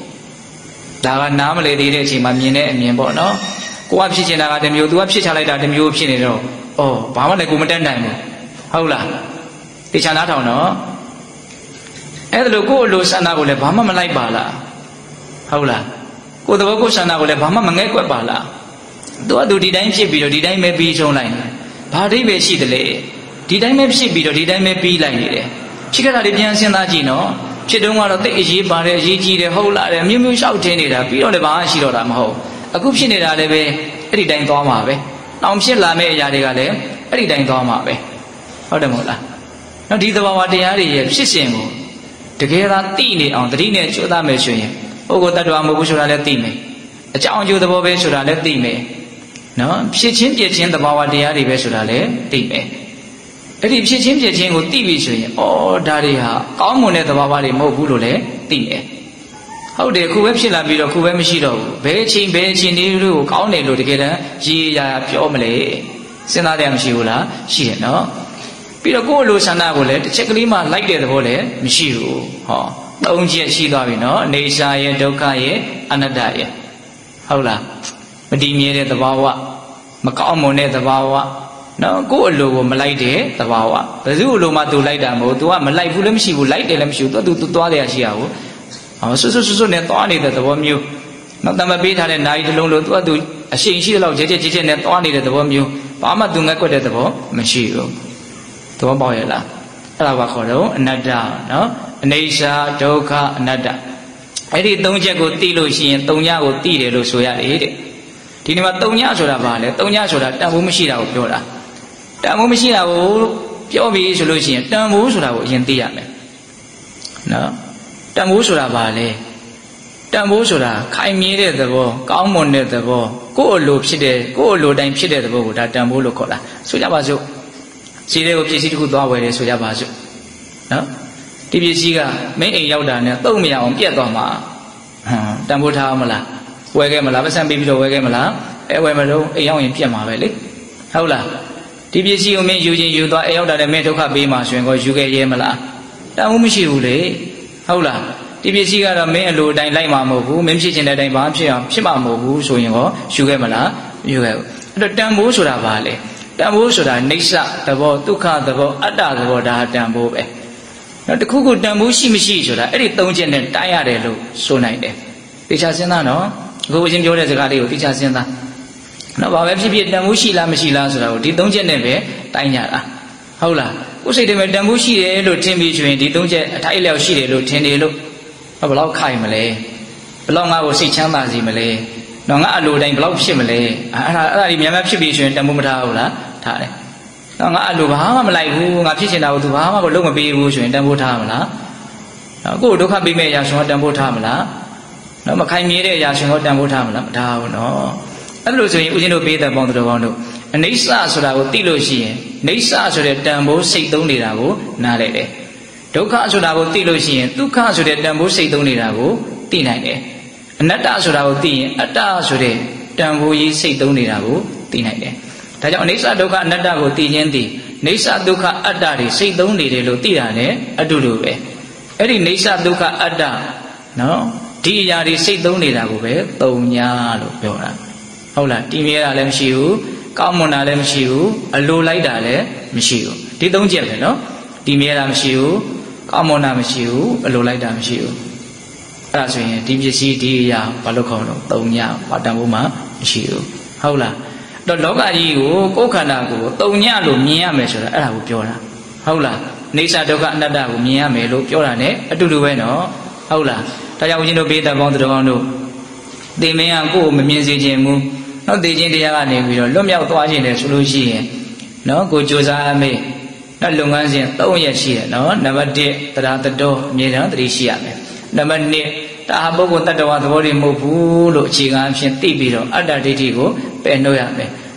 đã là nắm lấy đi để chỉ mà miền này miền bộ nó cô áp chỉ trên là đem nhiều tu áp chỉ trả lại là đem nhiều chỉ này rồi ô bảo mà này cô mới đánh này mà không là đi chơi nào thằng nóအဲ့ဒါလို့ကိုယ်လိုဆန္ဒကိုလည်းဘာမှမလိုက်ပါလားဟုတ်လားကိုယ်သဘောကိုယ်ဆန္ဒကိုလည်းဘာမှမငဲ့ကွက်ပါလားသူကသူဒီတိုင်းဖြစ်ပြီးတော့ဒီတိုင်းပဲပြီးဆုံးလိုက်ဘာအဓိပ္ပာယ်ရှိတယ်လေဒီတိုင်းပဲဖြစ်ပြီးတော့ဒီတိုင်းပဲပြီးလိုက်နေတယ်ဖြစ်ခဲ့တာတွေပြန်စဉ်းစားကြည့်နော်ဖြစ်တုန်းကတော့တိတ်အရေးပါတယ်အရေးကြီးတယ်ဟုတ်လားတယ်မြို့မြို့လျှောက်ထင်းနေတာပြီးတော့လည်းဘာမှရှိတော့တာမဟုတ်အခုဖြစ်နေတာလည်းပဲအဲ့ဒီတိုင်းသွားမှာပဲအောင်ဖြစ်လာမယ့်အရာတွေကလည်းအဲ့ဒီတိုင်းသွားမှာပဲဟုတ်တယ်မဟုတ်လားနော်ဒီသဘာဝတရားတွေရဲ့ဖြစ်စဉ်ကိုတကယ်သာသိနေအောင်တတိနဲ့ကြိုးစားမယ်ဆိုရင်ပုဂ္ဂိုလ်တ attva မဟုတ်ဘူးဆိုတာလည်းသိမယ်အကြောင်းအကျိုးသဘောပဲဆိုတာလည်းသိမယ်နော်ဖြစ်ချင်းပြည့်ချင်းသဘာဝတရားတွေပဲဆိုတာလည်းသိမယ်အဲ့ဒီဖြစ်ချင်းပြည့်ချင်းကိုသိပြီဆိုရင်ဩဒါတွေဟာကောင်းမွန်တဲ့သဘာဝတွေမဟုတ်ဘူးလို့လည်းသိမယ်ဟုတ်တယ်ခုပဲဖြစ်လာပြီးတော့ခုပဲမရှိတော့ဘူးဘယ်ချိန်ဘယ်ချိန်ဒီလိုကိုကောင်းတယ်လို့တကယ်တမ်းရေရာပြောမလဲစဉ်းစားတယ်မရှိဘူးလားရှိတယ်နော်ပြီးတော့ကိုယ်လိုဆန္ဒကိုလည်းတစ်ချက်ကလေးမှလိုက်တဲ့သဘောလည်းမရှိဘူးဟောသုံးချက်ရှိသွားပြီနော်အနေစာရဲ့ဒုက္ခရဲ့အနတ္တရဲ့ဟုတ်လားမတည်မြဲတဲ့သဘာဝမကောင်းမွန်တဲ့သဘာဝနော်ကိုယ်အလိုကိုမလိုက်တဲ့သဘာဝဘယ်သူ့အလိုမှသူလိုက်တာမဟုတ် तू ကမလိုက်ဘူးလည်းမရှိဘူးလိုက်တယ်လည်းမရှိဘူး तू तू သွားတယ်ရှိရဘူးဟောဆွဆွဆွဆွနဲ့သွားနေတဲ့သဘောမျိုးနော်တမပေးထားတဲ့နာရီတစ်လုံးလို့ तू က तू အရှိန်ရှိတဲ့လောက်ကြဲကြဲကြဲကြဲနဲ့သွားနေတဲ့သဘောမျိုးဘာမှ तू ငက်ကွက်တဲ့သဘောမရှိဘူးသဘောပေါက်ရဲ့လားအဲ့ဒါဘာခေါ်တော့အနတ္တနော်အနေစာဒုက္ခအနတ္တအဲ့ဒီသုံးချက်ကိုသိလို့ရှိရင်သုံးညကိုသိတယ်လို့ဆိုရတယ်တဲ့ဒီနေ့မှာသုံးညဆိုတာဘာလဲသုံးညဆိုတာတန်ဖိုးမရှိတာကိုပြောတာတန်ဖိုးမရှိတာကိုပြောပြီးဆိုလို့ရှိရင်တန်ဖိုးဆိုတာကိုအရင်သိရမယ်နော်တန်ဖိုးဆိုတာဘာလဲတန်ဖိုးဆိုတာခိုင်မြဲတဲ့သဘောကောင်းမွန်တဲ့သဘောကိုယ့်အလိုဖြစ်တဲ့ကိုယ့်အလိုတိုင်းဖြစ်တဲ့သဘောကိုဒါတန်ဖိုးလို့ခေါ်တာဆိုကြပါစို့စီးတဲ့ကိုပစ္စည်းတစ်ခုသွားဝယ်တယ်ဆိုကြပါစို့နော်ဒီပစ္စည်းကမင်းအိမ်ရောက်တာနဲ့သုံးမရအောင်ပြက်သွားမှာဟမ်တန်ဖိုးထားမလားဝယ်ခဲ့မလားပတ်စံပေးပြီးတော့ဝယ်ခဲ့မလားအဲဝယ်မလို့အိမ်ရောက်ရင်ပြက်မှာပဲလေဟုတ်လားဒီပစ္စည်းကိုမင်းယူချင်းယူသွားအိမ်ရောက်တာနဲ့မင်းဒုက္ခပေးမှာဆိုရင်ကိုယူခဲ့ရဲမလားတန်ဖိုးမရှိဘူးလေဟုတ်လားဒီပစ္စည်းကတော့မင်းအလိုအတိုင်းလိုက်မှာမဟုတ်ဘူးမင်းဖြစ်ချင်တဲ့အတိုင်းဘာဖြစ်အောင်ဖြစ်မှာမဟုတ်ဘူးဆိုရင်ကိုယူခဲ့မလားယူခဲ့ဘူးအဲ့တော့တန်ဖိုးဆိုတာဘာလဲတန်ဖိုးဆိုတာနိစ္စသဘောဒုက္ခသဘောအတ္တသဘောဒါတန်ဖိုးပဲနောက်တစ်ခုခုတန်ဖိုးရှိမရှိဆိုတာအဲ့ဒီသုံးချက်နဲ့တိုင်းရတယ်လို့ဆိုနိုင်တယ်တေချာစဉ်းစားနော်အခုအချင်းပြောတဲ့စကားလေးကိုတေချာစဉ်းစားနော်ဘာပဲဖြစ်ဖြစ်တန်ဖိုးရှိလားမရှိလားဆိုတာကိုဒီသုံးချက်နဲ့ပဲတိုင်းကြတာဟုတ်လားကိုယ်စိတ်ထဲမှာတန်ဖိုးရှိတယ်လို့ထင်ပြီးဆိုရင်ဒီသုံးချက်အထိုက်အလျောက်ရှိတယ်လို့ထင်တယ်လို့ဘယ်လောက်ခိုင်မလဲဘယ်လောက်ငါ့ကိုစိတ်ချမ်းသာစေမလဲနော်ငါအလိုတိုင်းဘယ်လောက်ဖြစ်မလဲအဲ့ဒါအဲ့ဒါဒီများများဖြစ်ပြီးဆိုရင်တန်ဖိုးမထားဘူးလားထားတယ်နော်ငါအလိုဘာမှမလိုက်ဘူးငါဖြစ်ချင်တာကိုသူဘာမှမလုပ်မပေးဘူးဆိုရင်တန်ဖိုးထားမလားနော်ကိုယ်ဒုက္ခပေးမဲ့အရာဆိုတော့တန်ဖိုးထားမလားနော်မခိုင်မြဲတဲ့အရာဆိုတော့တန်ဖိုးထားမလားမထားဘူးနော်အဲ့လိုဆိုရင်ဦးဇင်းတို့ပေးတဲ့ပေါင်းတော်ကောင်းတို့အနိစ္စဆိုတာကိုသိလို့ရှိရင်နိစ္စဆိုတဲ့တန်ဖိုးစိတ်သုံးနေတာကိုနားလည်တယ်ဒုက္ခဆိုတာကိုသိလို့ရှိရင်ဒုက္ခဆိုတဲ့တန်ဖိုးစိတ်သုံးနေတာကိုသိနိုင်တယ်အနတ္တဆိုတာကိုသိရင်အတ္တဆိုတဲ့တန်ဖိုးကြီးစိတ်သုံးနေတာကိုသိနိုင်တယ်ဒါကြောင့်အနိစ္စဒုက္ခအနတ္တကိုသိခြင်းသည်နိစ္စဒုက္ခအတ္တတွေစိတ်သုံးနေတယ်လို့သိတာနဲ့အတူတူပဲအဲ့ဒီနိစ္စဒုက္ခအတ္တနော်ဒီအရာတွေစိတ်သုံးနေတာကိုပဲသုံးညာလို့ပြောတာဟုတ်လားတည်မြဲတာလည်းမရှိဘူးကောင်းမွန်တာလည်းမရှိဘူးအလိုလိုက်တာလည်းမရှိဘူးဒီသုံးချက်ပဲနော်တည်မြဲတာမရှိဘူးကောင်းမွန်တာမရှိဘူးအလိုလိုက်တာမရှိဘူးအဲ့ဒါဆိုရင်ဒီပစ္စည်းဒီအရာဘာလို့ခေါ်လို့သုံးညာဘာတန်ဖို့မှမရှိဘူးဟုတ်လားတော့လောကကြီးကိုကိုယ်ခန္ဓာကိုသုံးညလို့မြင်ရမယ်ဆိုတာအဲ့ဒါကိုပြောတာဟုတ်လားနေစာဒုက္ခအနတ္တကိုမြင်ရမယ်လို့ပြောတာ ਨੇ အတူတူပဲနော်ဟုတ်လားဒါကြောင့်ဦးဇင်းတို့ပေးတဲ့ပေါင်းတော်ကောင်းတို့သင်မင်းကကိုယ်ကိုမမြင်စေခြင်းမူနော်သိခြင်းတရားကနေပြီးတော့လွတ်မြောက်သွားခြင်းတယ်ဆိုလို့ရှိရင်နော်ကိုကြိုးစားအမေနော်လုပ်ငန်းစဉ်သုံးရက်ရှိတယ်နော်နံပါတ်တစ်တရားတတော်အမြဲတမ်းသတိရှိရမယ်နံပါတ်နှစ်ဒါဟာပုဂ္ဂိုလ်တ attva သဘောတွေမဟုတ်ဘူးလို့အခြေခံအဖြစ်သိပြီးတော့အတ္တဒိဋ္ဌိကိုပယ်နှုတ်ရမယ်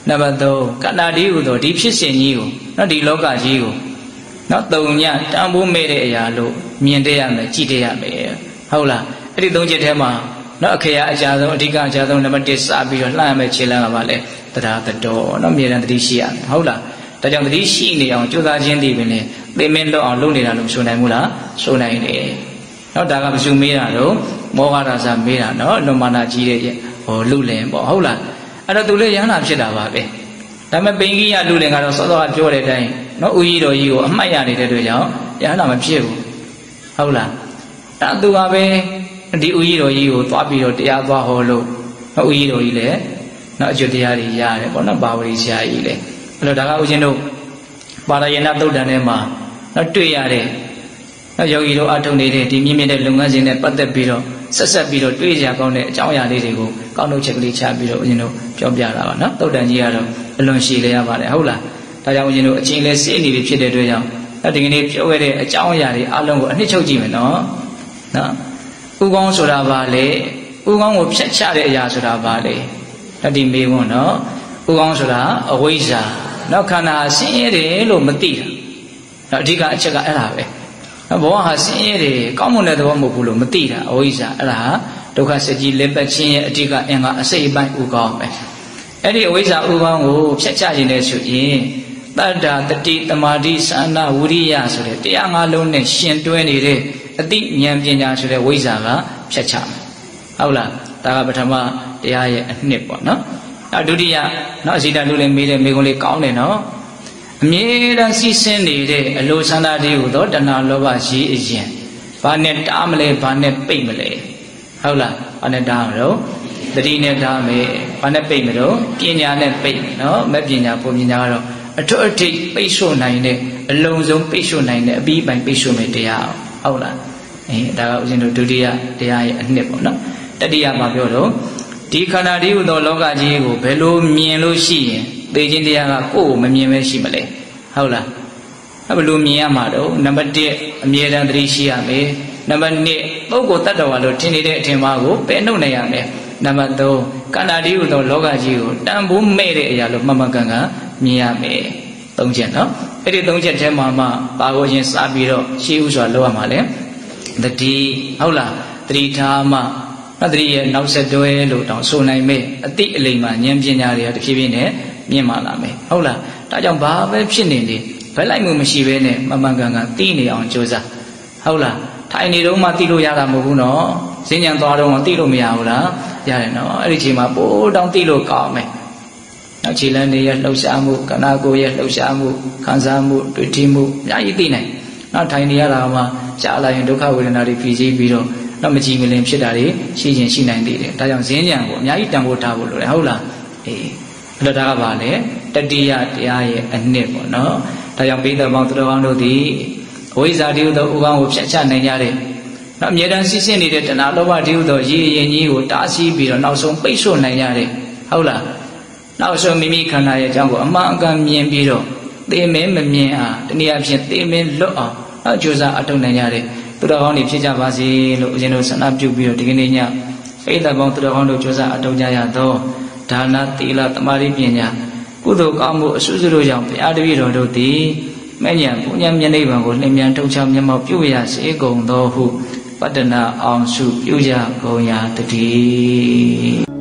နံပါတ်သုံးခန္ဓာတည်းဟူသောဒီဖြစ်စဉ်ကြီးကိုနော်ဒီလောကကြီးကိုနော်တုံညတန်ဖိုးမဲ့တဲ့အရာလို့မြင်တတ်ရမယ်ကြည့်တတ်ရမယ်ဟုတ်လားအဲ့ဒီသုံးချက်ထဲမှာနော်အခရာအကြဆုံးအဓိကအကြဆုံးနံပါတ်တစ်စပြီးတော့လှမ်းရမယ်ခြေလှမ်းကပါလေတရားတတော်နော်အမြဲတမ်းတတိရှိရမယ်ဟုတ်လားဒါကြောင့်တတိရှိနေအောင်ကြိုးစားခြင်းဒီပင်လေသိမင်းလွတ်အောင်လုပ်နေတာလို့ဆိုနိုင်ဘူးလားဆိုနိုင်တယ်နော်ဒါကမစုမေးတာတော့မောဟရာဇမေးတာနော်လွန်မာနာကြီးတဲ့ဟောလူလင်ပေါ့ဟုတ်လားအဲ့တော့သူလည်းယန္တာဖြစ်တာပါပဲဒါပေမဲ့ပိန်ကြီးရလူလင်ကတော့စောစောကပြောတဲ့အတိုင်းနော်ဦးကြီးတော်ကြီးကိုအမှတ်ရနေတဲ့အတွက်ကြောင့်ယန္တာမဖြစ်ဘူးဟုတ်လားဒါသူကပဲဒီဦးကြီးတော်ကြီးကိုသွားပြီးတော့တရားသွားဟောလို့နော်ဦးကြီးတော်ကြီးလည်းနော်အကျွတ်တရားတွေရတယ်ပေါ့နော်ဘာဝရီဆရာကြီးလည်းအဲ့တော့ဒါကဦးရှင်တို့ပါရယနာသုတ်တန်ထဲမှာနော်တွေ့ရတဲ့နော်ယောဂီတို့အထုံနေတဲ့ဒီမြင့်မြင့်တဲ့လုပ်ငန်းစဉ်နဲ့ပတ်သက်ပြီးတော့ဆက်ဆက်ပြီးတော့တွေးကြကောင်းတဲ့အကြောင်းအရာလေးတွေကိုကောင်းထုတ်ချက်ကလေးချပြီးတော့ဦးရှင်တို့ပြောပြတာပါနော်သုတ်တန်ကြီးကတော့အလွန်ရှည်လေရပါတယ်ဟုတ်လားဒါကြောင့်ဦးရှင်တို့အချိန်လဲစေးနေပြီဖြစ်တဲ့အတွက်ကြောင့်ဒီကနေ့ပြောခဲ့တဲ့အကြောင်းအရာတွေအလုံးကိုအနှစ်ချုပ်ကြည့်မယ်နော်နော်ဥကောင်းဆိုတာဘာလဲဥကောင်းကိုဖြတ်ချတဲ့အရာဆိုတာဘာလဲတတိမေဝန်းနော်ဥကောင်းဆိုတာအဝိဇ္ဇာနော်ခန္ဓာဆင်းရဲတယ်လို့မသိတာနော်အဓိကအချက်ကအဲ့ဒါပဲနော်ဘဝဟာဆင်းရဲတယ်ကောင်းမွန်တဲ့သဘောမဟုတ်ဘူးလို့မသိတာအဝိဇ္ဇာအဲ့ဒါဒုက္ခစကြီးလက်ပတ်ခြင်းရဲ့အဓိကအင်္ဂါအစိတ်အပိုင်းဥကောင်းပဲအဲ့ဒီအဝိဇ္ဇာဥကောင်းကိုဖြတ်ချခြင်းနဲ့ဆိုရင်တတ္တာတတိတမာတိသန္နာဝိရိယဆိုတဲ့တရားငါးလုံးနဲ့ရှင်တွဲနေတဲ့အတိဉာဏ်ပညာဆိုတဲ့ဝိဇ္ဇာကဖြတ်ချမယ်ဟုတ်လားဒါကပထမတရားရဲ့အနှစ်ပေါ့နော်အဲဒုတိယနော်အစီတလူလည်းမေးတဲ့မေးခွန်းလေးကောင်းတယ်နော်အမြဲတမ်းစီးဆင်းနေတဲ့အလိုဆန္ဒတည်းဟူသောတဏှာလောဘရှိအရင်ဘာနဲ့တားမလဲဘာနဲ့ပိတ်မလဲဟုတ်လားဘာနဲ့တားမလို့တတိနဲ့တားမယ်ဘာနဲ့ပိတ်မလို့ပညာနဲ့ပိတ်နော်မဲ့ပညာပုံပညာကတော့အထွတ်အထိပ်ပိတ်ဆို့နိုင်တဲ့အလုံးစုံပိတ်ဆို့နိုင်တဲ့အပြီးပိုင်းပိတ်ဆို့မယ်တရားဟုတ်လားအဲဒါကဦးဇင်းတို့ဒုတိယတရားရဲ့အနှစ်ပေါ့နော်တတိယမှာပြောတော့ဒီခန္ဓာတည်းဟူသောလောကကြီးကိုဘယ်လိုမြင်လို့ရှိရင်သိခြင်းတရားကကိုယ်ကိုမမြင်ပဲရှိမလဲဟုတ်လားအဲဘယ်လိုမြင်ရမှာတော့နံပါတ်တစ်အမြဲတမ်းသတိရှိရမယ်နံပါတ်နှစ်ပုဂ္ဂိုလ်တ attva လို့ထင်နေတဲ့အထင်မှားကိုပယ်နှုတ်နိုင်ရမယ်နံပါတ်သုံးခန္ဓာတည်းဟူသောလောကကြီးကိုတန်ဖိုးမဲ့တဲ့အရာလို့မှန်မှန်ကန်ကန်မြင်ရမယ်သုံးချက်နော်အဲ့ဒီသုံးချက်ထဲမှာမှပါကိုချင်းစပြီးတော့ရှေးဥစွာလောက်ရမှာလေတတိဟုတ်လားတတိထားမှတတိရဲ့နောက်ဆက်တွဲလို့တောင်ဆိုနိုင်မဲ့အတိအလိမ်မှာဉာဏ်ပညာတွေကတဖြည်းဖြည်းနဲ့မြင့်မာလာမယ်ဟုတ်လားဒါကြောင့်ဘာပဲဖြစ်နေနေဘယ်လိုက်မှုမရှိဘဲနဲ့မှန်မှန်ကန်ကန်သိနေအောင်ကြိုးစားဟုတ်လားထိုင်နေတော့မှသိလို့ရတာမဟုတ်ဘူးနော်ဈဉ္ဉံသွားတော့မှသိလို့မရဘူးလားရတယ်နော်အဲ့ဒီချိန်မှာပိုးတောင်သိလို့ကောင်းမယ်နောက်ခြေလမ်းတွေရဲ့လှုပ်ရှားမှုကနာကိုယ်ရဲ့လှုပ်ရှားမှုခံစားမှုတွေ့ထိမှုအများကြီးသိနိုင်နောက်ထိုင်နေရတာမှကြာလာရင်ဒုက္ခဝေဒနာတွေဖြစ်ပြီးတော့တော့မကြည်မလင်ဖြစ်တာတွေရှိချင်းရှိနိုင်သေးတယ်ဒါကြောင့်ဈဉ္ဉံကိုအများကြီးတန်ဖိုးထားဖို့လိုတယ်ဟုတ်လားအေးအဲ့တော့ဒါကပါလေတတိယတရားရဲ့အနှစ်ပေါ့နော်ဒါကြောင့်ပိဋကပေါင်းသူတော်ကောင်းတို့သည်ဝိဇ္ဇာတည်းဟူသောဥကောင်းကိုဖြတ်ချနိုင်ကြတယ်နောက်အမြဲတမ်းစီးဆင်းနေတဲ့တဏှာလောဘတည်းဟူသောရည်ရင်ကြီးကိုတားဆီးပြီးတော့နောက်ဆုံးပိတ်ဆို့နိုင်ကြတယ်ဟုတ်လားနောက်ဆုံးမိမိခန္ဓာရဲ့အကြောင်းကိုအမှန်အကန်မြင်ပြီးတော့သိမင်းမမြင်အားတနည်းအားဖြင့်သိမင်းလွတ်အောင်နောက်ကြိုးစားအထောက်နိုင်ကြတယ်သူတော်ကောင်းတွေဖြစ်ကြပါစေလို့ဦးဇင်းတို့ဆန္ဒပြုပြီးတော့ဒီကနေ့ညပိဋကပေါင်းသူတော်ကောင်းတို့ကြိုးစားအထောက်ကြရသောဒါနသီလသမာဓိပညာကုသိုလ်ကောင်းမှုအစွတ်စွတ်တို့ကြောင့်ဘုရားတပည့်တော်တို့သည်မဲ့ညာပူညာမျက်နှိပ်ပံကိုလင်းမြန်ထုတ်ချမျက်မှောက်ပြုရစေကုန်သောဟုပတ္တနာအောင်စုပြုကြကုန်ရာတည်း